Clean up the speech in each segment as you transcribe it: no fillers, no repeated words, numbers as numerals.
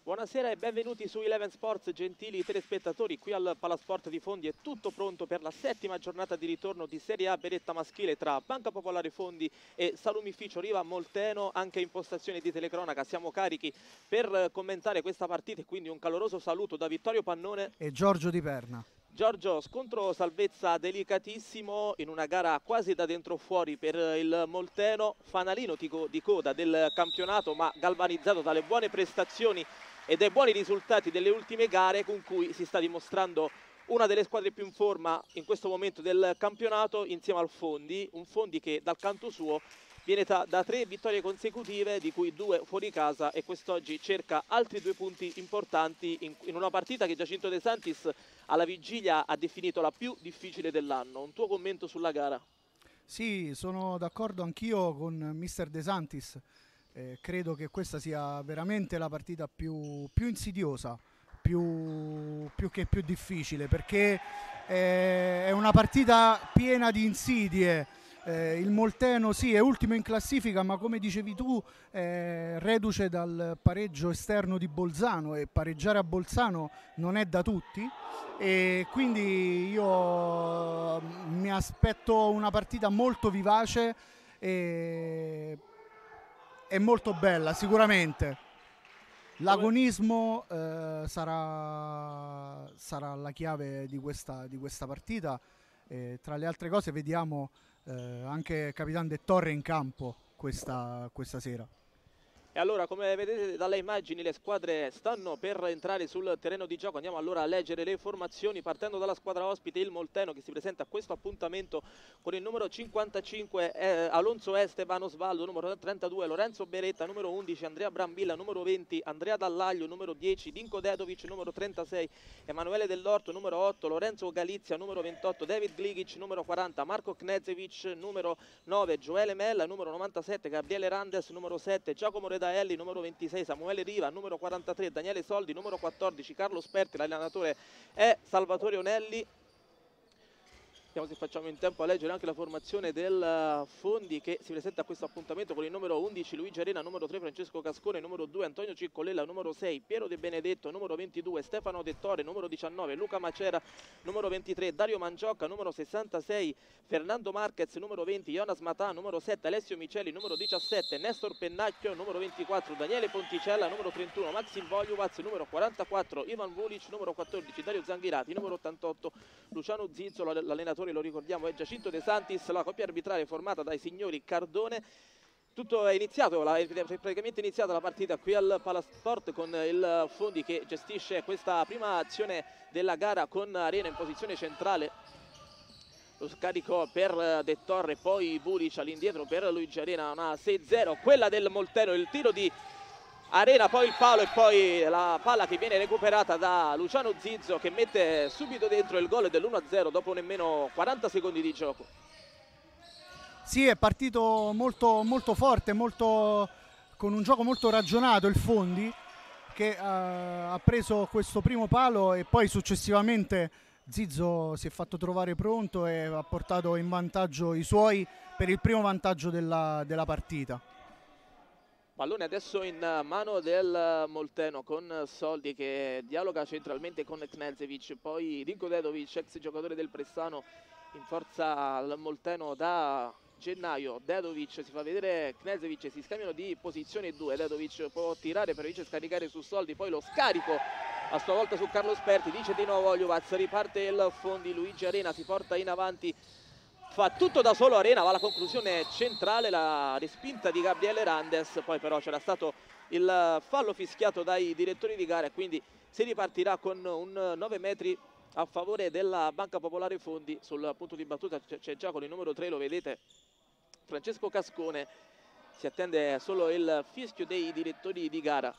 Buonasera e benvenuti su Eleven Sports, gentili telespettatori. Qui al Palasport di Fondi è tutto pronto per la settima giornata di ritorno di Serie A Beretta maschile tra Banca Popolare Fondi e Salumificio Riva Molteno. Anche in postazione di telecronaca siamo carichi per commentare questa partita e quindi un caloroso saluto da Vittorio Pannone e Giorgio Di Perna. Giorgio, scontro salvezza delicatissimo in una gara quasi da dentro fuori per il Molteno, fanalino di coda del campionato ma galvanizzato dalle buone prestazioni e dai buoni risultati delle ultime gare, con cui si sta dimostrando una delle squadre più in forma in questo momento del campionato insieme al Fondi, un Fondi che dal canto suo viene da 3 vittorie consecutive, di cui 2 fuori casa, e quest'oggi cerca altri 2 punti importanti in una partita che Giacinto De Santis alla vigilia ha definito la più difficile dell'anno. Un tuo commento sulla gara? Sì, sono d'accordo anch'io con mister De Santis. Credo che questa sia veramente la partita più insidiosa, più difficile, perché è una partita piena di insidie. Il Molteno sì, è ultimo in classifica, ma come dicevi tu, reduce dal pareggio esterno di Bolzano, e pareggiare a Bolzano non è da tutti, e quindi io mi aspetto una partita molto vivace e molto bella sicuramente. L'agonismo sarà la chiave di questa partita. Tra le altre cose vediamo anche Capitan De Torre in campo questa sera. E allora, come vedete dalle immagini, le squadre stanno per entrare sul terreno di gioco. Andiamo allora a leggere le formazioni, partendo dalla squadra ospite, il Molteno, che si presenta a questo appuntamento con il numero 55 Alonso Esteban Osvaldo, numero 32 Lorenzo Beretta, numero 11 Andrea Brambilla, numero 20 Andrea Dallaglio, numero 10 Dinko Dedovic, numero 36 Emanuele Dell'Orto, numero 8 Lorenzo Galizia, numero 28 David Gligic, numero 40 Marco Knezevic, numero 9 Gioele Mella, numero 97 Gabriele Randes, numero 7 Giacomo Redaelli, numero 26 Samuele Riva, numero 43 Daniele Soldi, numero 14 Carlo Sperti, l'allenatore è Salvatore Onelli. Vediamo se facciamo in tempo a leggere anche la formazione del Fondi, che si presenta a questo appuntamento con il numero 11 Luigi Arena, numero 3 Francesco Cascone, numero 2 Antonio Ciccolella, numero 6 Piero De Benedetto, numero 22 Stefano De Tore, numero 19 Luca Macera, numero 23 Dario Mangiocca, numero 66 Fernando Marquez, numero 20 Jonas Matà, numero 7 Alessio Miceli, numero 17 Nestor Pennacchio, numero 24 Daniele Ponticella, numero 31 Maxim Vogliuvaz, numero 44 Ivan Vulic, numero 14 Dario Zanghirati, numero 88 Luciano Zizzolo, l'allenatore lo ricordiamo è Giacinto De Santis. La coppia arbitrale formata dai signori Cardone. Tutto è iniziato, è praticamente iniziata la partita qui al Palasport, con il Fondi che gestisce questa prima azione della gara con Arena in posizione centrale. Lo scarico per De Torre, poi Vulic all'indietro per Luigi Arena, una 6-0 quella del Molteno, il tiro di Arena, poi il palo e poi la palla che viene recuperata da Luciano Zizzo, che mette subito dentro il gol dell'1-0 dopo nemmeno 40 secondi di gioco. Sì, è partito molto forte, con un gioco molto ragionato il Fondi, che ha preso questo primo palo e poi successivamente Zizzo si è fatto trovare pronto e ha portato in vantaggio i suoi per il primo vantaggio della partita. Pallone adesso in mano del Molteno, con Soldi che dialoga centralmente con Knezevic, poi Dinko Dedovic, ex giocatore del Pressano, in forza al Molteno da gennaio. Dedovic si fa vedere, Knezevic, si scambiano di posizione 2, Dedovic può tirare per invece scaricare su Soldi, poi lo scarico a sua volta su Carlo Sperti, dice di nuovo Vogliuvaz, riparte il Fondi, Luigi Arena si porta in avanti, fa tutto da solo Arena, va alla conclusione centrale, la respinta di Gabriele Randes, poi però c'era stato il fallo fischiato dai direttori di gara e quindi si ripartirà con un 9 metri a favore della Banca Popolare Fondi. Sul punto di battuta c'è già con il numero 3, lo vedete, Francesco Cascone, si attende solo il fischio dei direttori di gara.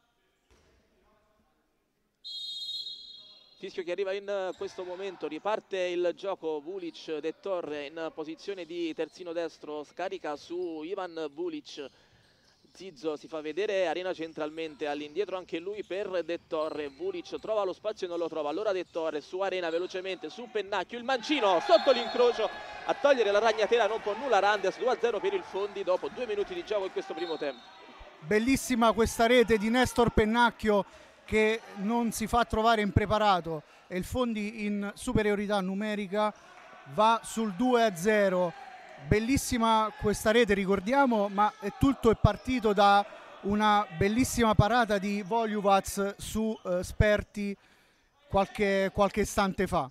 Fischio che arriva in questo momento, riparte il gioco, Vulic, De Torre in posizione di terzino destro, scarica su Ivan Vulic, Zizzo si fa vedere, Arena centralmente, all'indietro anche lui per De Torre, Vulic trova lo spazio e non lo trova, allora De Torre su Arena velocemente, su Pennacchio, il mancino sotto l'incrocio, a togliere la ragnatela non può nulla Randes, 2-0 per il Fondi dopo 2 minuti di gioco in questo primo tempo. bellissima questa rete di Nestor Pennacchio che non si fa trovare impreparato e il Fondi in superiorità numerica va sul 2-0. Bellissima questa rete, ricordiamo, ma tutto è partito da una bellissima parata di Voluvac su Sperti qualche istante fa.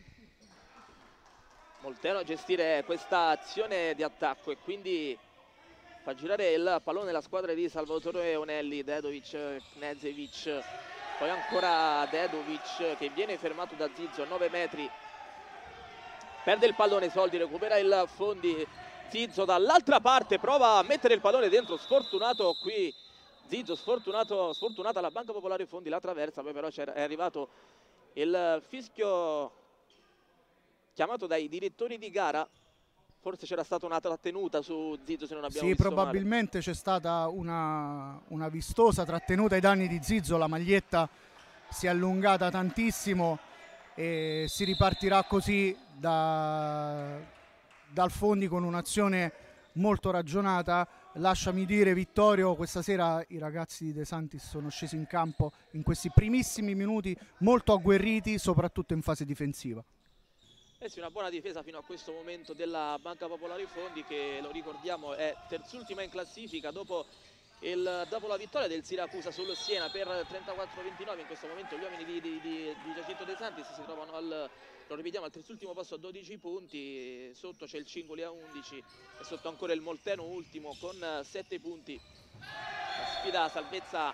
Molteno a gestire questa azione di attacco e quindi fa girare il pallone la squadra di Salvatore Onelli, Dedovic, Knežević, poi ancora Dedovic che viene fermato da Zizzo a 9 metri, perde il pallone, Soldi recupera il Fondi, Zizzo dall'altra parte prova a mettere il pallone dentro, sfortunato qui Zizzo, sfortunata la Banca Popolare Fondi, la traversa, poi però è arrivato il fischio chiamato dai direttori di gara. Forse c'era stata una trattenuta su Zizzo, se non abbiamo visto probabilmente c'è stata una vistosa trattenuta ai danni di Zizzo, la maglietta si è allungata tantissimo e si ripartirà così dal Fondi con un'azione molto ragionata. Lasciami dire, Vittorio, questa sera i ragazzi di De Santis sono scesi in campo in questi primissimi minuti molto agguerriti, soprattutto in fase difensiva. Sì, una buona difesa fino a questo momento della Banca Popolare Fondi, che lo ricordiamo è terzultima in classifica dopo la vittoria del Siracusa sul Siena per 34-29. In questo momento gli uomini di Giacinto De Santis si trovano lo ripetiamo, al terzultimo posto a 12 punti, sotto c'è il Cingoli a 11 e sotto ancora il Molteno ultimo con 7 punti. La sfida salvezza,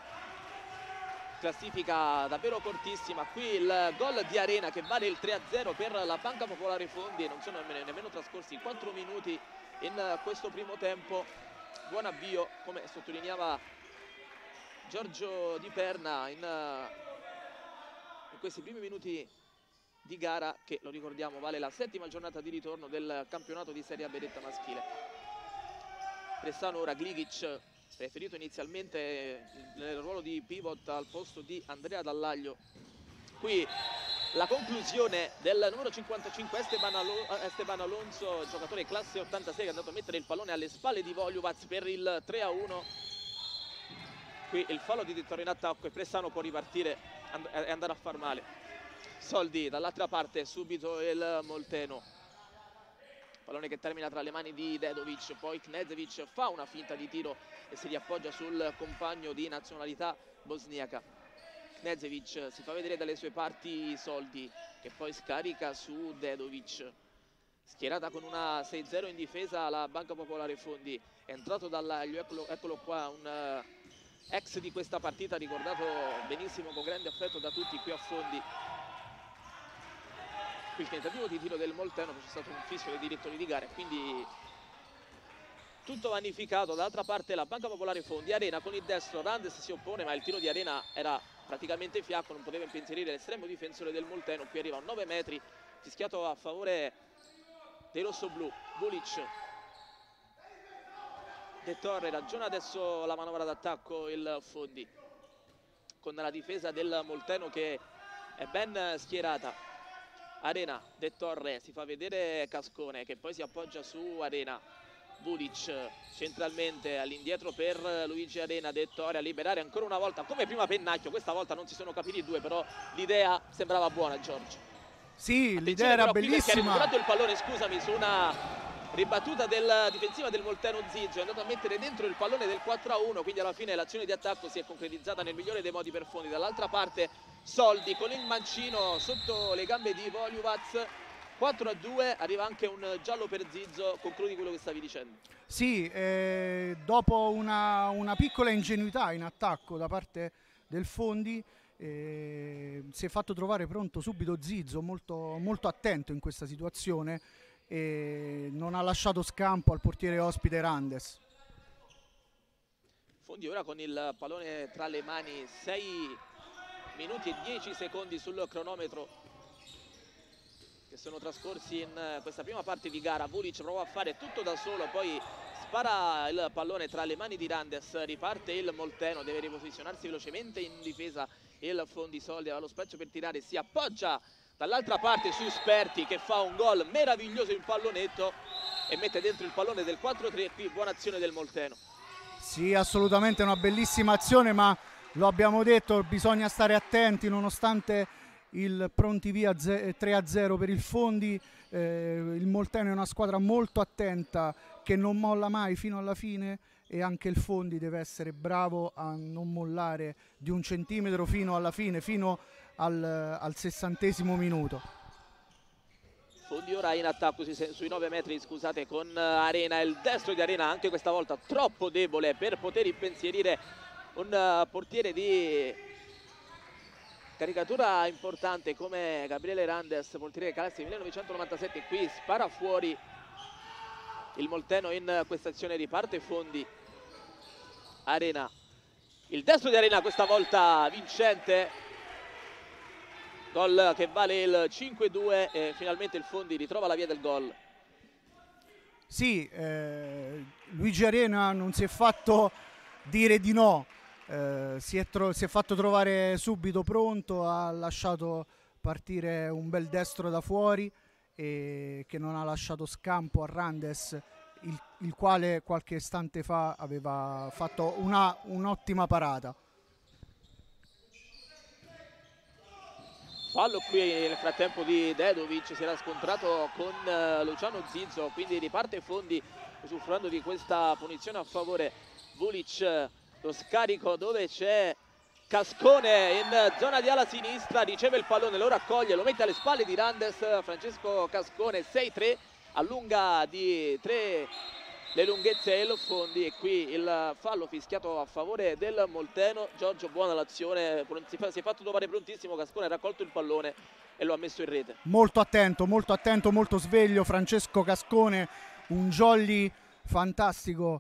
classifica davvero cortissima. Qui il gol di Arena che vale il 3-0 per la Banca Popolare Fondi e non sono nemmeno trascorsi 4 minuti in questo primo tempo. Buon avvio, come sottolineava Giorgio Di Perna, in questi primi minuti di gara, che lo ricordiamo vale la 7ª giornata di ritorno del campionato di Serie A vedetta maschile. Prestano ora Gligic, preferito inizialmente nel ruolo di pivot al posto di Andrea Dallaglio. Qui la conclusione del numero 55 Esteban Alonso, giocatore classe 86, che è andato a mettere il pallone alle spalle di Voluvac per il 3-1. Qui il fallo di Dettori in attacco e Pressano può ripartire e andare a far male. Soldi dall'altra parte, subito il Molteno, pallone che termina tra le mani di Dedovic, poi Knežević fa una finta di tiro e si riappoggia sul compagno di nazionalità bosniaca. Knežević si fa vedere dalle sue parti Soldi, che poi scarica su Dedovic. Schierata con una 6-0 in difesa la Banca Popolare Fondi, è entrato Dallaglio, eccolo qua, un ex di questa partita, ricordato benissimo con grande affetto da tutti qui a Fondi. Qui il tentativo di tiro del Molteno, c'è stato un fischio dei direttori di gara, quindi tutto vanificato. Dall'altra parte la Banca Popolare Fondi, Arena con il destro, Randes si oppone, ma il tiro di Arena era praticamente fiacco, non poteva impensierire l'estremo difensore del Molteno. Qui arriva a 9 metri, fischiato a favore dei rossoblù. Vulic, De Torre, ragiona adesso la manovra d'attacco il Fondi, con la difesa del Molteno che è ben schierata. Arena, De Torre, si fa vedere Cascone che poi si appoggia su Arena. Vulic centralmente all'indietro per Luigi Arena, De Torre a liberare ancora una volta come prima Pennacchio. Questa volta non si sono capiti i due, però l'idea sembrava buona, Giorgio. Sì, l'idea era bellissima. Ha recuperato il pallone, scusami, su una ribattuta difensiva del Molteno. Zizzo è andato a mettere dentro il pallone del 4-1, quindi alla fine l'azione di attacco si è concretizzata nel migliore dei modi per Fondi. Dall'altra parte Soldi con il mancino sotto le gambe di Voluvac. 4-2, arriva anche un giallo per Zizzo. Concludi quello che stavi dicendo. Sì, dopo una piccola ingenuità in attacco da parte del Fondi, si è fatto trovare pronto subito Zizzo, molto, molto attento in questa situazione, e non ha lasciato scampo al portiere ospite Randes. Fondi ora con il pallone tra le mani, 6 minuti e 10 secondi sul cronometro che sono trascorsi in questa prima parte di gara. Vulic prova a fare tutto da solo, poi spara il pallone tra le mani di Randes, riparte il Molteno, deve riposizionarsi velocemente in difesa il Fondi. Soldi aveva lo spazio per tirare, si appoggia dall'altra parte su Sperti che fa un gol meraviglioso in pallonetto e mette dentro il pallone del 4-3. Qui buona azione del Molteno. Sì, assolutamente una bellissima azione, ma lo abbiamo detto, bisogna stare attenti nonostante il pronti via 3-0 per il Fondi. Il Molteno è una squadra molto attenta che non molla mai fino alla fine, e anche il Fondi deve essere bravo a non mollare di un centimetro fino alla fine, fino al 60° minuto. Fondi ora in attacco sui 9 metri, scusate, con Arena, il destro di Arena anche questa volta troppo debole per poter impensierire un portiere di caricatura importante come Gabriele Randes, portiere classe 1997. Qui spara fuori il Molteno in questa azione, riparte Fondi. Arena, il destro di Arena questa volta vincente, gol che vale il 5-2 e finalmente il Fondi ritrova la via del gol. Sì, Luigi Arena non si è fatto dire di no, si è fatto trovare subito pronto, ha lasciato partire un bel destro da fuori e che non ha lasciato scampo a Randes, il quale qualche istante fa aveva fatto un'ottima parata. Fallo qui nel frattempo di Dedovic, si era scontrato con Luciano Zizzo, quindi riparte Fondi usufruendo di questa punizione a favore Vulic. Lo scarico dove c'è Cascone in zona di ala sinistra, riceve il pallone, lo raccoglie, lo mette alle spalle di Randes. Francesco Cascone, 6-3, allunga di 3 le lunghezze e il Fondi, e qui il fallo fischiato a favore del Molteno. Giorgio, buona l'azione, si è fatto trovare prontissimo Cascone, ha raccolto il pallone e lo ha messo in rete. Molto attento, molto sveglio Francesco Cascone, un jolly fantastico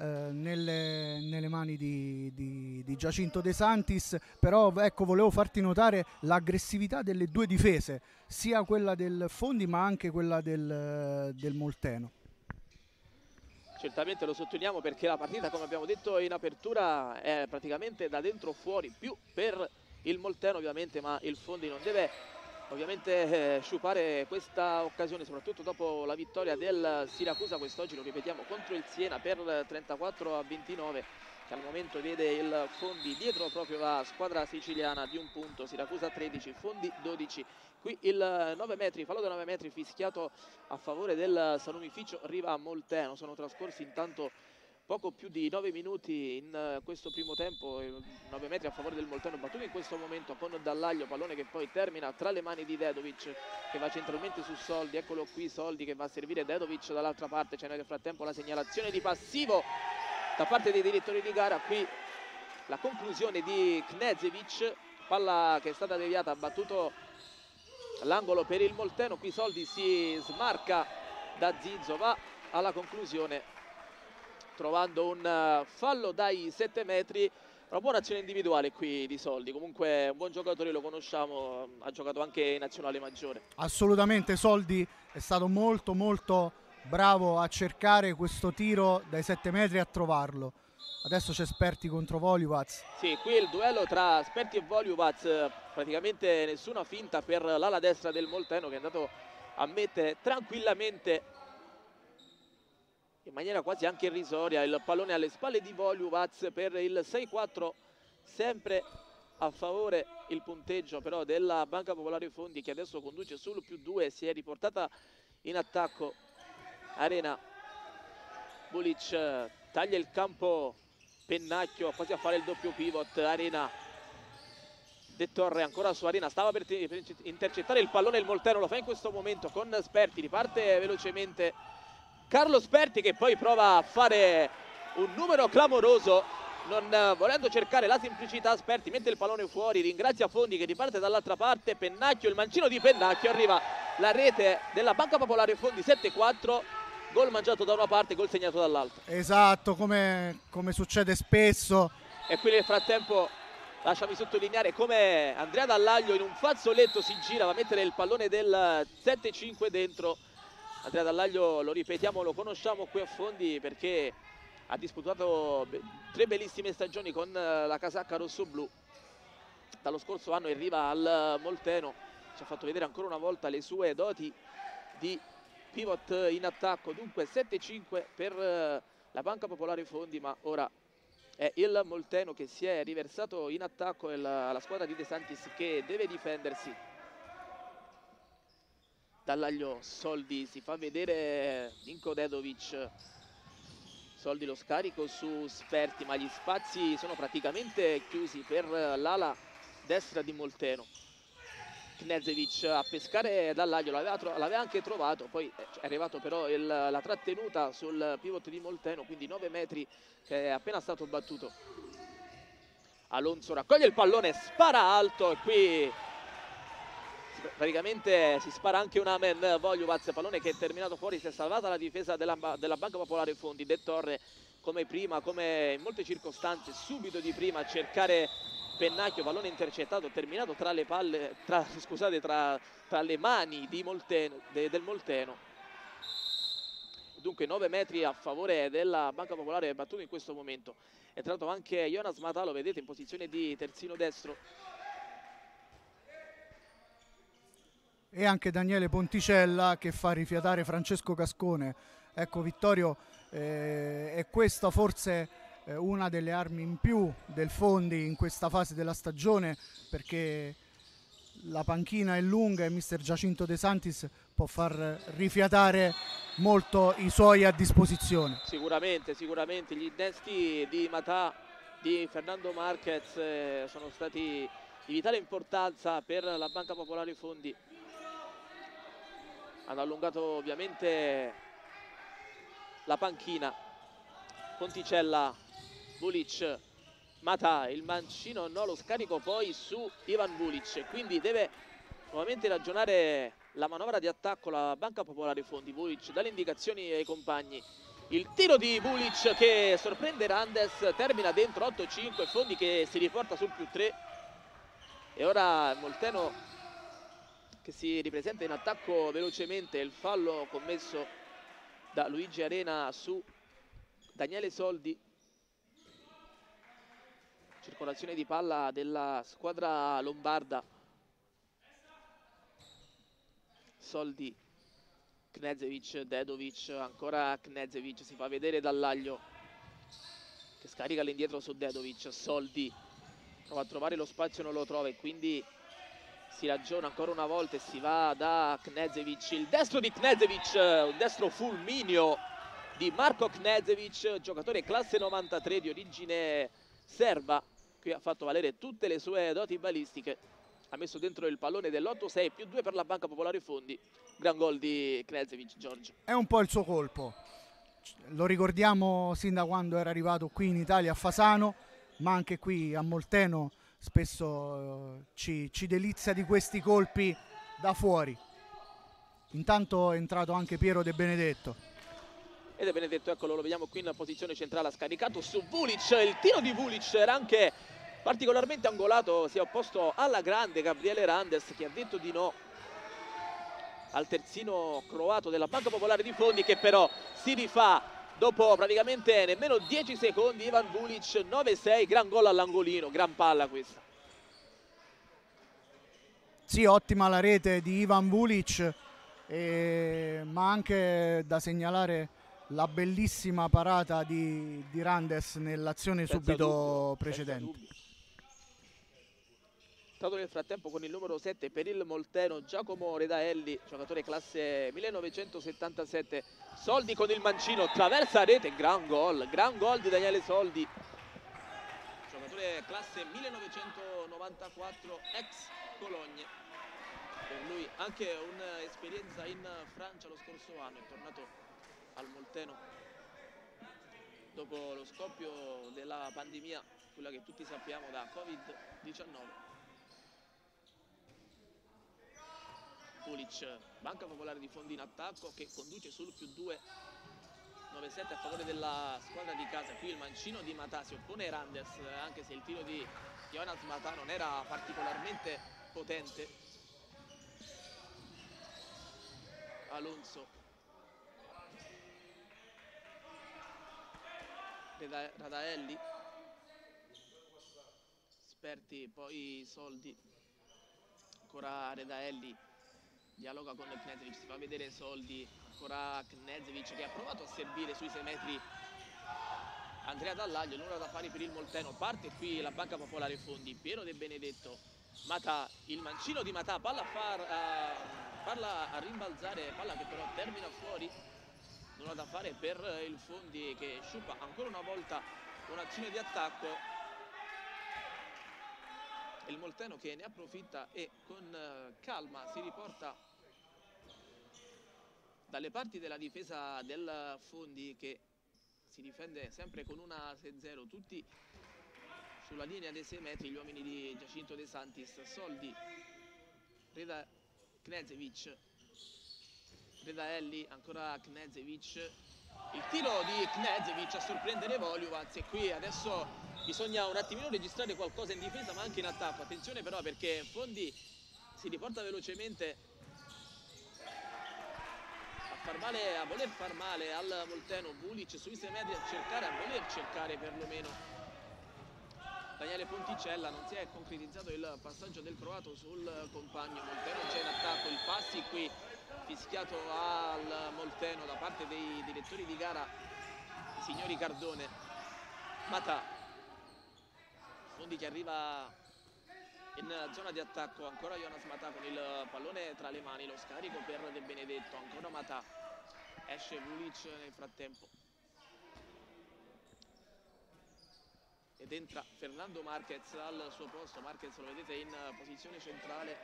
nelle mani di Giacinto De Santis. Però ecco, volevo farti notare l'aggressività delle due difese, sia quella del Fondi ma anche quella del Molteno. Certamente lo sottolineiamo perché la partita, come abbiamo detto in apertura, è praticamente da dentro fuori, più per il Molteno ovviamente, ma il Fondi non deve ovviamente sciupare questa occasione, soprattutto dopo la vittoria del Siracusa quest'oggi, lo ripetiamo, contro il Siena per 34-29, che al momento vede il Fondi dietro proprio la squadra siciliana di un punto. Siracusa 13, Fondi 12. Qui il 9 metri, fallo da 9 metri fischiato a favore del Salumificio Riva Molteno. Sono trascorsi intanto poco più di 9 minuti in questo primo tempo. 9 metri a favore del Molteno, battuto in questo momento con Dallaglio, pallone che poi termina tra le mani di Dedovic, che va centralmente su Soldi. Eccolo qui Soldi che va a servire Dedovic dall'altra parte. C'è nel frattempo la segnalazione di passivo da parte dei direttori di gara. Qui la conclusione di Knezevic, palla che è stata deviata, ha battuto l'angolo per il Molteno. Qui Soldi si smarca da Zizzo, va alla conclusione trovando un fallo dai 7 metri. Una buona azione individuale qui di Soldi, comunque un buon giocatore, lo conosciamo, ha giocato anche in nazionale maggiore. Assolutamente, Soldi è stato molto bravo a cercare questo tiro dai 7 metri e a trovarlo. Adesso c'è Sperti contro Volivac. Sì, qui il duello tra Sperti e Volivac, praticamente nessuna finta per l'ala destra del Molteno, che è andato a mettere tranquillamente, in maniera quasi anche irrisoria, il pallone alle spalle di Volivac per il 6-4, sempre a favore il punteggio però della Banca Popolare Fondi, che adesso conduce sul +2, si è riportata in attacco. Arena, Vulic taglia il campo, Pennacchio quasi a fare il doppio pivot. Arena, De Torre ancora su Arena, stava per intercettare il pallone il Molteno, lo fa in questo momento con Sperti, riparte velocemente Carlo Sperti, che poi prova a fare un numero clamoroso, non volendo cercare la semplicità. Sperti mette il pallone fuori, ringrazia Fondi che riparte dall'altra parte. Pennacchio, il mancino di Pennacchio, arriva la rete della Banca Popolare Fondi, 7-4, gol mangiato da una parte, gol segnato dall'altra. Esatto, come succede spesso. E qui nel frattempo lasciami sottolineare come Andrea Dallaglio in un fazzoletto si gira, va a mettere il pallone del 7-5 dentro. Andrea Dallaglio, lo ripetiamo, lo conosciamo qui a Fondi perché ha disputato 3 bellissime stagioni con la casacca rossoblu dallo scorso anno, arriva al Molteno, ci ha fatto vedere ancora una volta le sue doti di pivot in attacco. Dunque 7-5 per la Banca Popolare Fondi, ma ora È il Molteno che si è riversato in attacco e la squadra di De Santis che deve difendersi. Dall'aglio Soldi si fa vedere Vinko Dedovic. Soldi lo scarico su Sperti, ma gli spazi sono praticamente chiusi per l'ala destra di Molteno. Knežević a pescare dall'aglio, l'aveva anche trovato, poi è arrivato però la trattenuta sul pivot di Molteno, quindi 9 metri che è appena stato battuto. Alonso raccoglie il pallone, spara alto e qui praticamente si spara anche un amen. Vogliovac, pallone che è terminato fuori, si è salvata la difesa della Banca Popolare Fondi. De Torre come prima, come in molte circostanze, subito di prima a cercare Pennacchio, pallone intercettato, terminato tra le palle, tra le mani di del Molteno. Dunque 9 metri a favore della Banca Popolare battuto in questo momento. È entrato anche Jonas Matalo, vedete, in posizione di terzino destro. E anche Daniele Ponticella che fa rifiatare Francesco Cascone. Ecco Vittorio, è questa forse una delle armi in più del Fondi in questa fase della stagione, perché la panchina è lunga e mister Giacinto De Santis può far rifiatare molto i suoi a disposizione. Sicuramente gli innesti di Matà, di Fernando Marquez sono stati di vitale importanza per la Banca Popolare Fondi. Hanno allungato ovviamente la panchina. Ponticella, Vulic, Matà, il mancino no, lo scarico poi su Ivan Vulic, quindi deve nuovamente ragionare la manovra di attacco la Banca Popolare Fondi. Vulic dalle indicazioni ai compagni, il tiro di Vulic che sorprende Randes, termina dentro 8-5, Fondi che si riporta sul +3 e ora Molteno che si ripresenta in attacco velocemente. Il fallo commesso da Luigi Arena su Daniele Soldi. Circolazione di palla della squadra lombarda. Soldi, Knežević, Dedovic, ancora Knežević, si fa vedere dall'aglio che scarica all'indietro su Dedovic. Soldi prova a trovare lo spazio, non lo trova e quindi si ragiona ancora una volta e si va da Knežević. Il destro di Knežević, un destro fulmineo di Marko Knežević, giocatore classe 93 di origine serba. Qui ha fatto valere tutte le sue doti balistiche, ha messo dentro il pallone dell'8-6 +2 per la Banca Popolare Fondi. Gran gol di Knežević, Giorgio. È un po' il suo colpo, lo ricordiamo sin da quando era arrivato qui in Italia a Fasano, ma anche qui a Molteno spesso ci delizia di questi colpi da fuori. Intanto è entrato anche Piero De Benedetto. E De Benedetto, eccolo, lo vediamo qui in posizione centrale, ha scaricato su Vulic. Il tiro di Vulic era anche particolarmente angolato, si è opposto alla grande Gabriele Randes che ha detto di no al terzino croato della Banca Popolare di Fondi, che però si rifà dopo praticamente nemmeno 10 secondi. Ivan Vulic 9-6, gran gol all'angolino, gran palla questa. Sì, ottima la rete di Ivan Vulic, ma anche da segnalare la bellissima parata di Randes nell'azione subito precedente. Stato nel frattempo con il numero 7 per il Molteno Giacomo Redaelli, giocatore classe 1977. Soldi con il mancino, attraversa la rete, gran gol di Daniele Soldi, giocatore classe 1994, ex Cologne. Per lui anche un'esperienza in Francia lo scorso anno, è tornato al Molteno dopo lo scoppio della pandemia, quella che tutti sappiamo da Covid-19. Vulic, Banca Popolare di Fondi in attacco che conduce sul +2, 9-7 a favore della squadra di casa. Qui il mancino di Matà, si oppone Randes, anche se il tiro di Jonas Matà non era particolarmente potente. Alonso, Radaelli, Sperti, poi Soldi, ancora Redaelli, dialoga con Knežević, si fa vedere Soldi, ancora Knežević che ha provato a servire sui 6 metri Andrea Dallaglio, nulla da fare per il Molteno. Parte qui la Banca Popolare Fondi, Piero De Benedetto, Matà, il mancino di Matà, palla a rimbalzare, palla che però termina fuori. Nulla da fare per il Fondi che sciupa ancora una volta un'azione di attacco. Il Molteno che ne approfitta e con calma si riporta dalle parti della difesa del Fondi, che si difende sempre con una 6-0, tutti sulla linea dei 6 metri, gli uomini di Giacinto De Santis. Soldi, Reda Knezevic, Redaelli, ancora Knezevic, il tiro di Knezevic a sorprendere Voljuvac, e qui adesso bisogna un attimino registrare qualcosa in difesa ma anche in attacco. Attenzione però, perché Fondi si riporta velocemente a voler far male al Molteno. Vulic sui 6 metri a voler cercare perlomeno Daniele Ponticella. Non si è concretizzato il passaggio del croato sul compagno. Molteno c'è in attacco, il passi qui fischiato al Molteno da parte dei direttori di gara, i signori Cardone. Matà, Fondi che arriva in zona di attacco, ancora Jonas Matà con il pallone tra le mani, lo scarico per De Benedetto, ancora Matà, esce Vulic nel frattempo ed entra Fernando Marquez al suo posto. Marquez lo vedete in posizione centrale,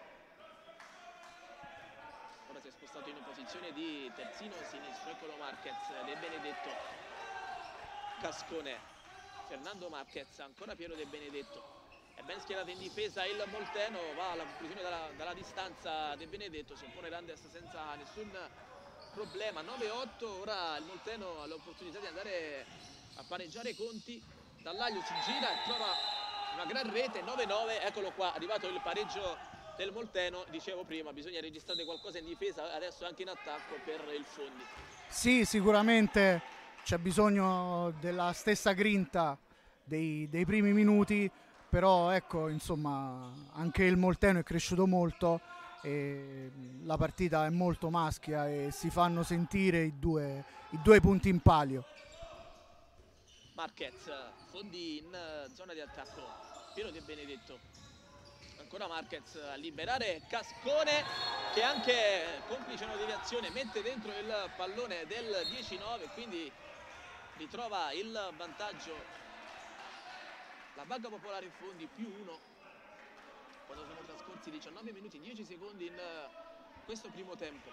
ora si è spostato in posizione di terzino sinistro. Eccolo Marquez, De Benedetto, Cascone, Fernando Marquez, ancora Piero De Benedetto. È ben schierato in difesa il Molteno, va alla conclusione dalla distanza. De Benedetto si oppone Randes senza nessun problema. 9-8, ora il Molteno ha l'opportunità di andare a pareggiare i conti. Dallaglio si gira e trova una gran rete. 9-9, eccolo qua, arrivato il pareggio del Molteno. Dicevo prima, bisogna registrare qualcosa in difesa, adesso anche in attacco per il Fondi. Sì, sicuramente c'è bisogno della stessa grinta dei primi minuti, però ecco, insomma, anche il Molteno è cresciuto molto e la partita è molto maschia e si fanno sentire i due punti in palio. Marquez, Fondi in zona di attacco, Piero De Benedetto, ancora Marquez a liberare Cascone, che anche complice una deviazione mette dentro il pallone del 10-9, quindi ritrova il vantaggio la Banca Popolare Fondi, +1, quando sono trascorsi 19 minuti e 10 secondi in questo primo tempo.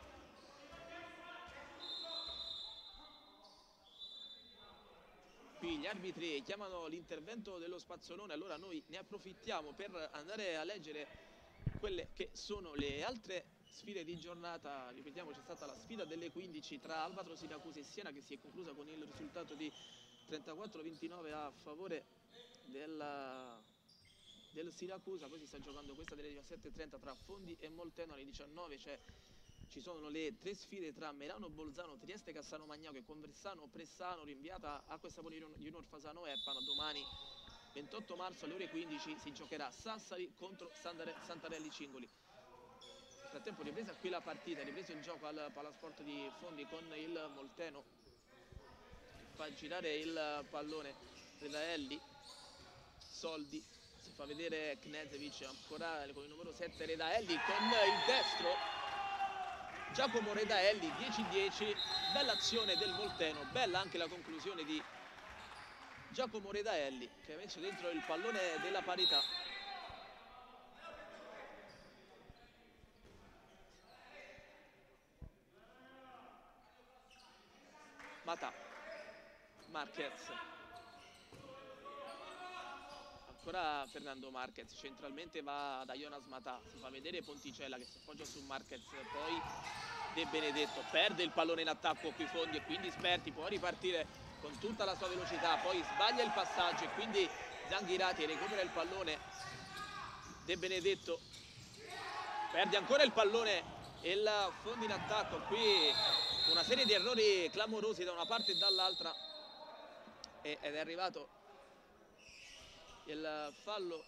Qui gli arbitri chiamano l'intervento dello Spazzolone, allora noi ne approfittiamo per andare a leggere quelle che sono le altre sfide di giornata. Ripetiamo, c'è stata la sfida delle 15 tra Albatro, Siracusa e Siena, che si è conclusa con il risultato di 34-29 a favore del Siracusa. Poi si sta giocando questa delle 17:30 tra Fondi e Molteno. Alle 19 ci sono le 3 sfide tra Merano Bolzano, Trieste Cassano Magnaco e Conversano Pressano, rinviata a questa Junior Fasano Epano. Domani 28 marzo alle ore 15 si giocherà Sassari contro Santarelli Cingoli. Nel frattempo ripresa qui la partita, ripreso il gioco al Palasport di Fondi con il Molteno che fa girare il pallone. Redaelli, Soldi, si fa vedere Knezevic, ancora con il numero 7 Redaelli con il destro. Giacomo Redaelli, 10-10, bella azione del Molteno, bella anche la conclusione di Giacomo Redaelli che ha messo dentro il pallone della parità. Matà, Marquez, ancora Fernando Marquez, centralmente va da Jonas Matà, si fa vedere Ponticella che si appoggia su Marquez, poi De Benedetto perde il pallone in attacco qui Fondi e quindi Sperti può ripartire con tutta la sua velocità, poi sbaglia il passaggio e quindi Zanghirati recupera il pallone. De Benedetto perde ancora il pallone e il Fondi in attacco. Qui una serie di errori clamorosi da una parte e dall'altra ed è arrivato il fallo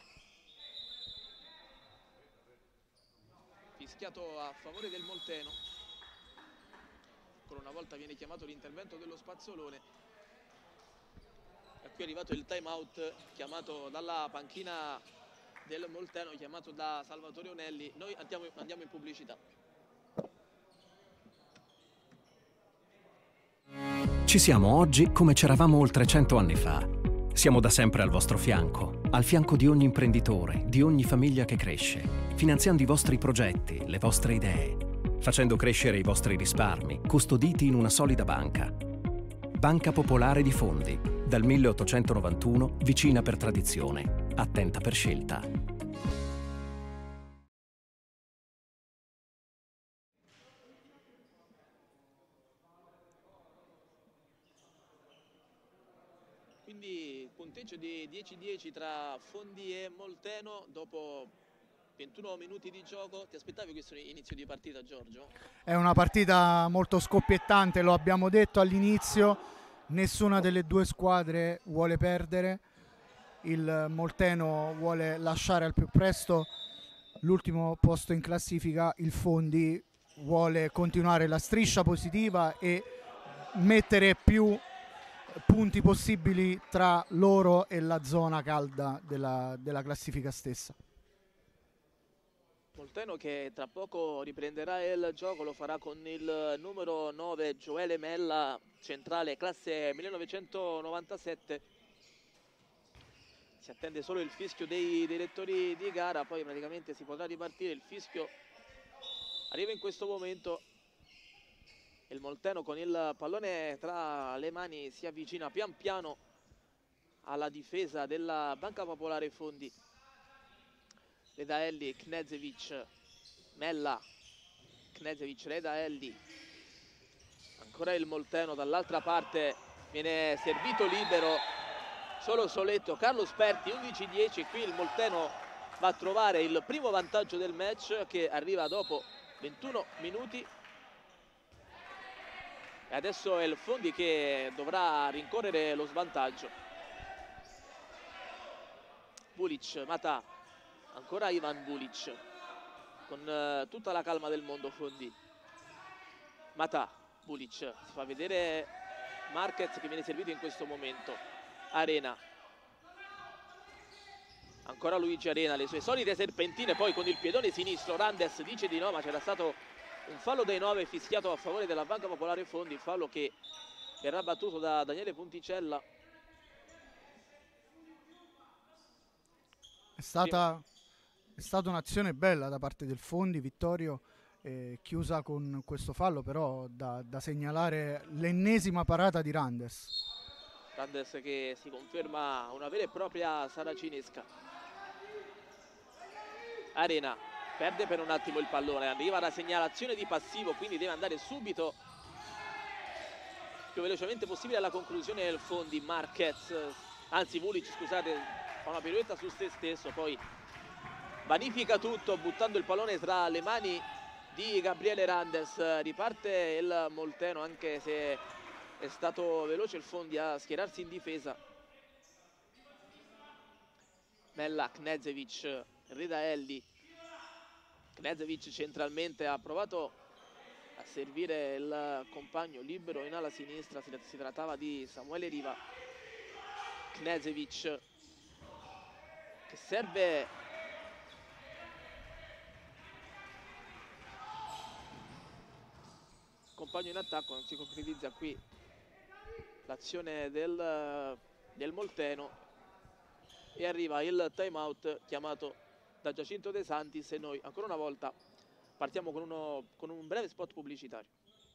fischiato a favore del Molteno. Ancora una volta viene chiamato l'intervento dello Spazzolone. qui è arrivato il time out chiamato dalla panchina del Molteno, chiamato da Salvatore Onelli. Noi andiamo in pubblicità. Ci siamo oggi come c'eravamo oltre 100 anni fa. Siamo da sempre al vostro fianco, al fianco di ogni imprenditore, di ogni famiglia che cresce, finanziando i vostri progetti, le vostre idee, facendo crescere i vostri risparmi, custoditi in una solida banca. Banca Popolare di Fondi, dal 1891, vicina per tradizione, attenta per scelta. Quindi punteggio di 10-10 tra Fondi e Molteno dopo 21 minuti di gioco. Ti aspettavi questo inizio di partita, Giorgio? È una partita molto scoppiettante, lo abbiamo detto all'inizio, nessuna delle due squadre vuole perdere, il Molteno vuole lasciare al più presto l'ultimo posto in classifica, il Fondi vuole continuare la striscia positiva e mettere più punti possibili tra loro e la zona calda della classifica stessa. Molteno che tra poco riprenderà il gioco, lo farà con il numero 9 Gioele Mella, centrale classe 1997. Si attende solo il fischio dei direttori di gara, poi praticamente si potrà ripartire. Il fischio arriva in questo momento. Il Molteno con il pallone tra le mani si avvicina pian piano alla difesa della Banca Popolare Fondi. Redaelli, Knežević, Mella, Knežević, Redaelli. Ancora il Molteno, dall'altra parte viene servito libero, solo soletto Carlo Sperti, 11-10. Qui il Molteno va a trovare il primo vantaggio del match che arriva dopo 21 minuti. E adesso è il Fondi che dovrà rincorrere lo svantaggio. Vulic, Matà, ancora Ivan Vulic, con tutta la calma del mondo Fondi. Matà, Vulic, si fa vedere Marquez che viene servito in questo momento. Arena, ancora Luigi Arena, le sue solite serpentine, poi con il piedone sinistro Randes dice di no, ma c'era stato un fallo dei 9 fischiato a favore della Banca Popolare Fondi, fallo che verrà battuto da Daniele Punticella. È stata un'azione bella da parte del Fondi, Vittorio, chiusa con questo fallo, però da segnalare l'ennesima parata di Randes. Randes che si conferma una vera e propria saracinesca. Arena perde per un attimo il pallone, arriva la segnalazione di passivo, quindi deve andare subito, più velocemente possibile, alla conclusione del Fondi. Marquez, anzi Vulic, scusate, fa una piruetta su se stesso, poi vanifica tutto buttando il pallone tra le mani di Gabriele Randes. Riparte il Molteno, anche se è stato veloce il Fondi a schierarsi in difesa. Mella, Knežević, Redaelli. Knežević centralmente ha provato a servire il compagno libero in ala sinistra, si trattava di Samuele Riva. Knežević che serve compagno in attacco, non si concretizza qui l'azione del Molteno e arriva il time out chiamato da Giacinto De Santis e noi ancora una volta partiamo con un breve spot pubblicitario.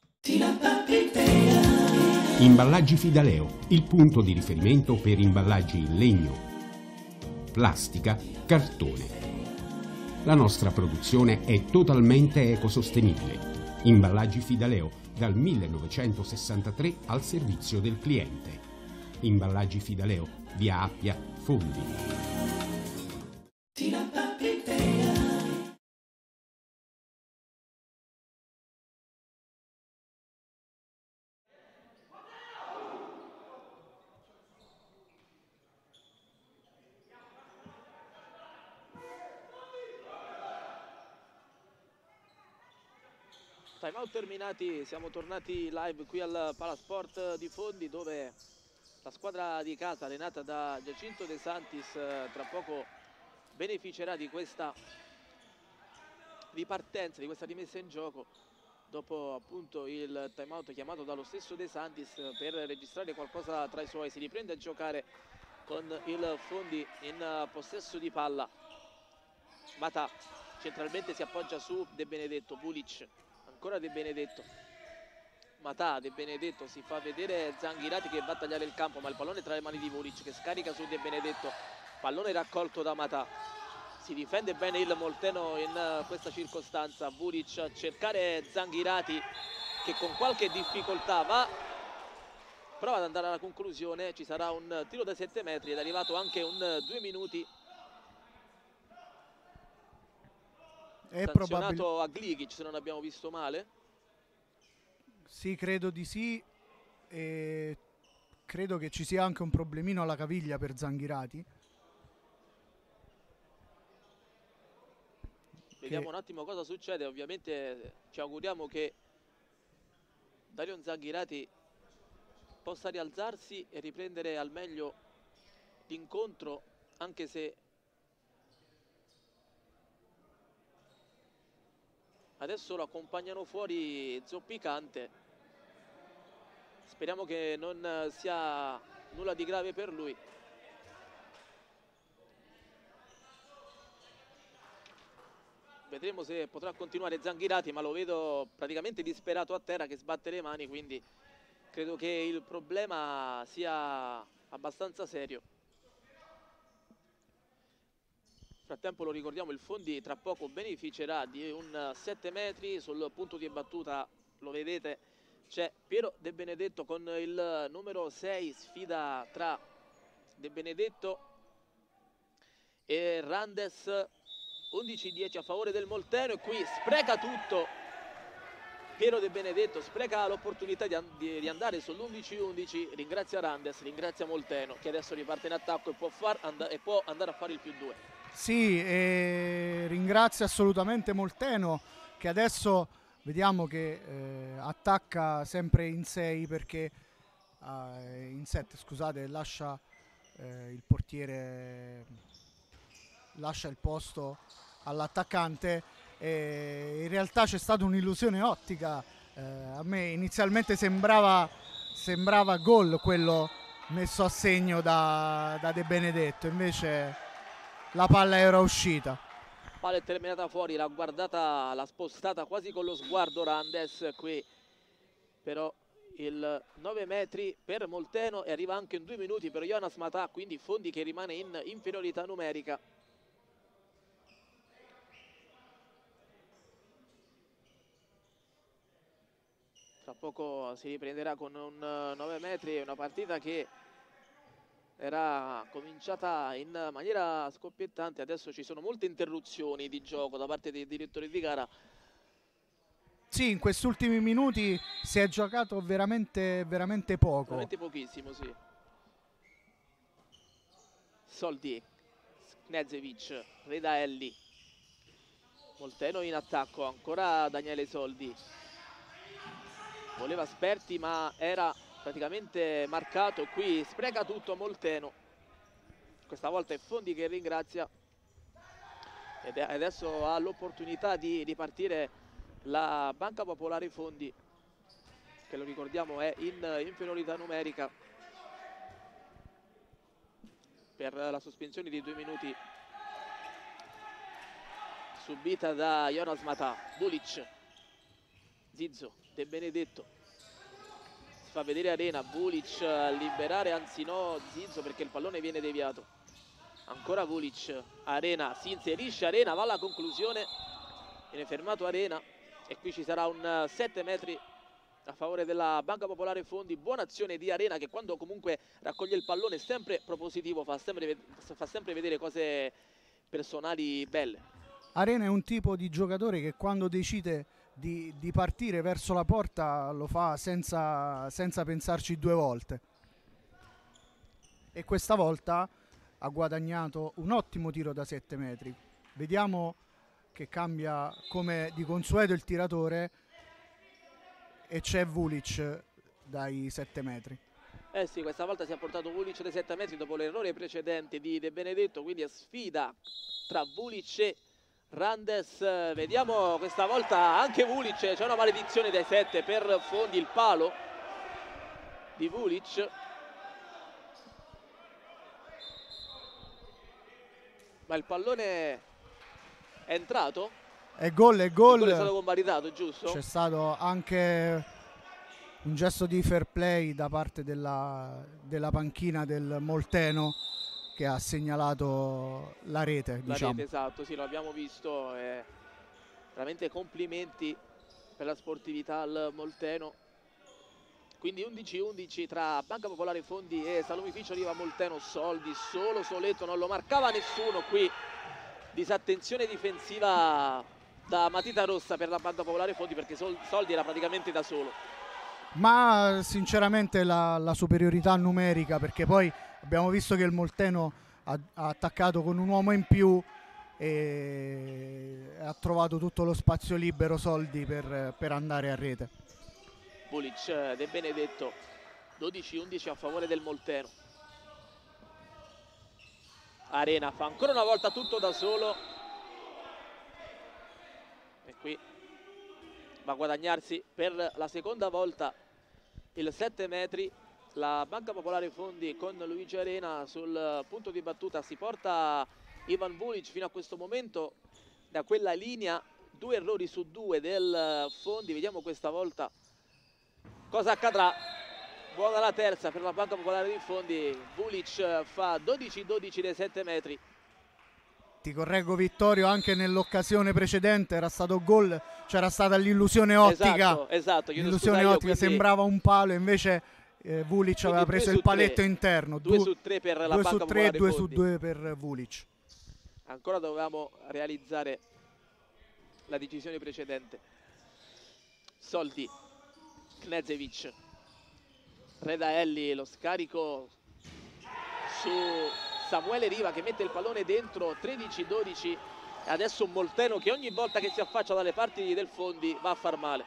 Imballaggi Fidaleo, il punto di riferimento per imballaggi in legno, plastica, cartone. La nostra produzione è totalmente ecosostenibile. Imballaggi Fidaleo, dal 1963 al servizio del cliente. Imballaggi Fidaleo, via Appia, Fondi. Time out terminati, siamo tornati live qui al Palasport di Fondi, dove La squadra di casa allenata da Giacinto De Santis tra poco beneficerà di questa ripartenza, di questa rimessa in gioco, dopo appunto il time out chiamato dallo stesso De Santis per registrare qualcosa tra i suoi. Si riprende a giocare con il Fondi in possesso di palla. Matà centralmente si appoggia su De Benedetto, Vulic, ancora De Benedetto, Matà, De Benedetto, si fa vedere Zanghirati che va a tagliare il campo, ma il pallone tra le mani di Vulic che scarica su De Benedetto, pallone raccolto da Matà. Si difende bene il Molteno in questa circostanza. Vulic a cercare Zanghirati che con qualche difficoltà prova ad andare alla conclusione. Ci sarà un tiro da 7 metri ed è arrivato anche un 2 minuti sanzionato a Gligic, se non abbiamo visto male. Sì, credo di sì, e credo che ci sia anche un problemino alla caviglia per Zanghirati. Vediamo un attimo cosa succede. Ovviamente ci auguriamo che Darion Zanghirati possa rialzarsi e riprendere al meglio l'incontro, anche se adesso lo accompagnano fuori zoppicante. Speriamo che non sia nulla di grave per lui. Vedremo se potrà continuare Zanghirati, ma lo vedo praticamente disperato a terra che sbatte le mani, quindi credo che il problema sia abbastanza serio. Nel frattempo lo ricordiamo, il Fondi tra poco beneficerà di un 7 metri. Sul punto di battuta, lo vedete, c'è Piero De Benedetto con il numero 6, sfida tra De Benedetto e Randes. 11-10 a favore del Molteno, e qui spreca tutto Piero De Benedetto, spreca l'opportunità di andare sull'11-11. Ringrazia Randes, ringrazia Molteno che adesso riparte in attacco e può andare a fare il +2. Sì, e ringrazia assolutamente Molteno che adesso vediamo che attacca sempre in 6 perché in 7, scusate, lascia il portiere, lascia il posto all'attaccante. In realtà c'è stata un'illusione ottica, a me inizialmente sembrava gol quello messo a segno da De Benedetto, invece la palla era uscita. Palla è terminata fuori, l'ha guardata, l'ha spostata quasi con lo sguardo Randes. Qui però il 9 metri per Molteno e arriva anche in 2 minuti per Jonas Matà, quindi Fondi che rimane in inferiorità numerica. Tra poco si riprenderà con un 9 metri, una partita che era cominciata in maniera scoppiettante. Adesso ci sono molte interruzioni di gioco da parte dei direttori di gara. Sì, in questi ultimi minuti si è giocato veramente poco. Veramente pochissimo, sì. Soldi, Knezevic, Redaelli, Molteno in attacco, ancora Daniele Soldi. Voleva Sperti ma era praticamente marcato. Qui spreca tutto Molteno. Questa volta è Fondi che ringrazia ed adesso ha l'opportunità di ripartire la Banca Popolare Fondi, che lo ricordiamo è in inferiorità numerica per la sospensione di 2 minuti subita da Jonas Matà. Vulic, Zizzo, De Benedetto, si fa vedere Arena, Vulic a liberare, anzi no, Zizzo perché il pallone viene deviato. Ancora Vulic, Arena, si inserisce Arena, va alla conclusione, viene fermato Arena e qui ci sarà un 7 metri a favore della Banca Popolare Fondi. Buona azione di Arena che quando comunque raccoglie il pallone è sempre propositivo, fa sempre vedere cose personali belle. Arena è un tipo di giocatore che quando decide di partire verso la porta lo fa senza pensarci 2 volte, e questa volta ha guadagnato un ottimo tiro da 7 metri. Vediamo che cambia come di consueto il tiratore e c'è Vulic dai 7 metri. Eh sì, questa volta si è portato Vulic dai 7 metri dopo l'errore precedente di De Benedetto, quindi è sfida tra Vulic e Randes. Vediamo questa volta anche Vulic, c'è una maledizione dai 7 per Fondi, il palo di Vulic. Ma il pallone è entrato? È gol, è Il gol è stato gol. convalidato, giusto? C'è stato anche un gesto di fair play da parte della panchina del Molteno, che ha segnalato la rete, La diciamo. rete, esatto, sì, lo abbiamo visto. Veramente complimenti per la sportività al Molteno. Quindi 11-11 tra Banca Popolare Fondi e Salumificio Riva Molteno. Soldi, solo Soletto, non lo marcava nessuno qui. Disattenzione difensiva da matita rossa per la Banca Popolare Fondi, perché Soldi era praticamente da solo. Ma sinceramente la superiorità numerica, perché poi abbiamo visto che il Molteno ha attaccato con un uomo in più e ha trovato tutto lo spazio libero Soldi per andare a rete. Vulic, De Benedetto, 12-11 a favore del Molteno. Arena fa ancora una volta tutto da solo e qui va a guadagnarsi per la seconda volta il 7 metri. La Banca Popolare Fondi con Luigi Arena sul punto di battuta si porta Ivan Vulic fino a questo momento da quella linea. 2 errori su 2 del Fondi. Vediamo questa volta cosa accadrà. Buona la terza per la Banca Popolare di Fondi. Vulic fa 12-12 dai 7 metri. Ti correggo Vittorio, anche nell'occasione precedente era stato gol, c'era stata l'illusione ottica. Esatto, l'illusione ottica, quindi sembrava un palo, invece Vulic aveva preso il paletto interno. 2 su 3 per la Banca Popolare 2 Fondi. su 2 per Vulic. Ancora dovevamo realizzare la decisione precedente. Soldi, Knezevic, Redaelli, lo scarico su Samuele Riva che mette il pallone dentro. 13-12 e adesso un Molteno che ogni volta che si affaccia dalle parti del Fondi va a far male.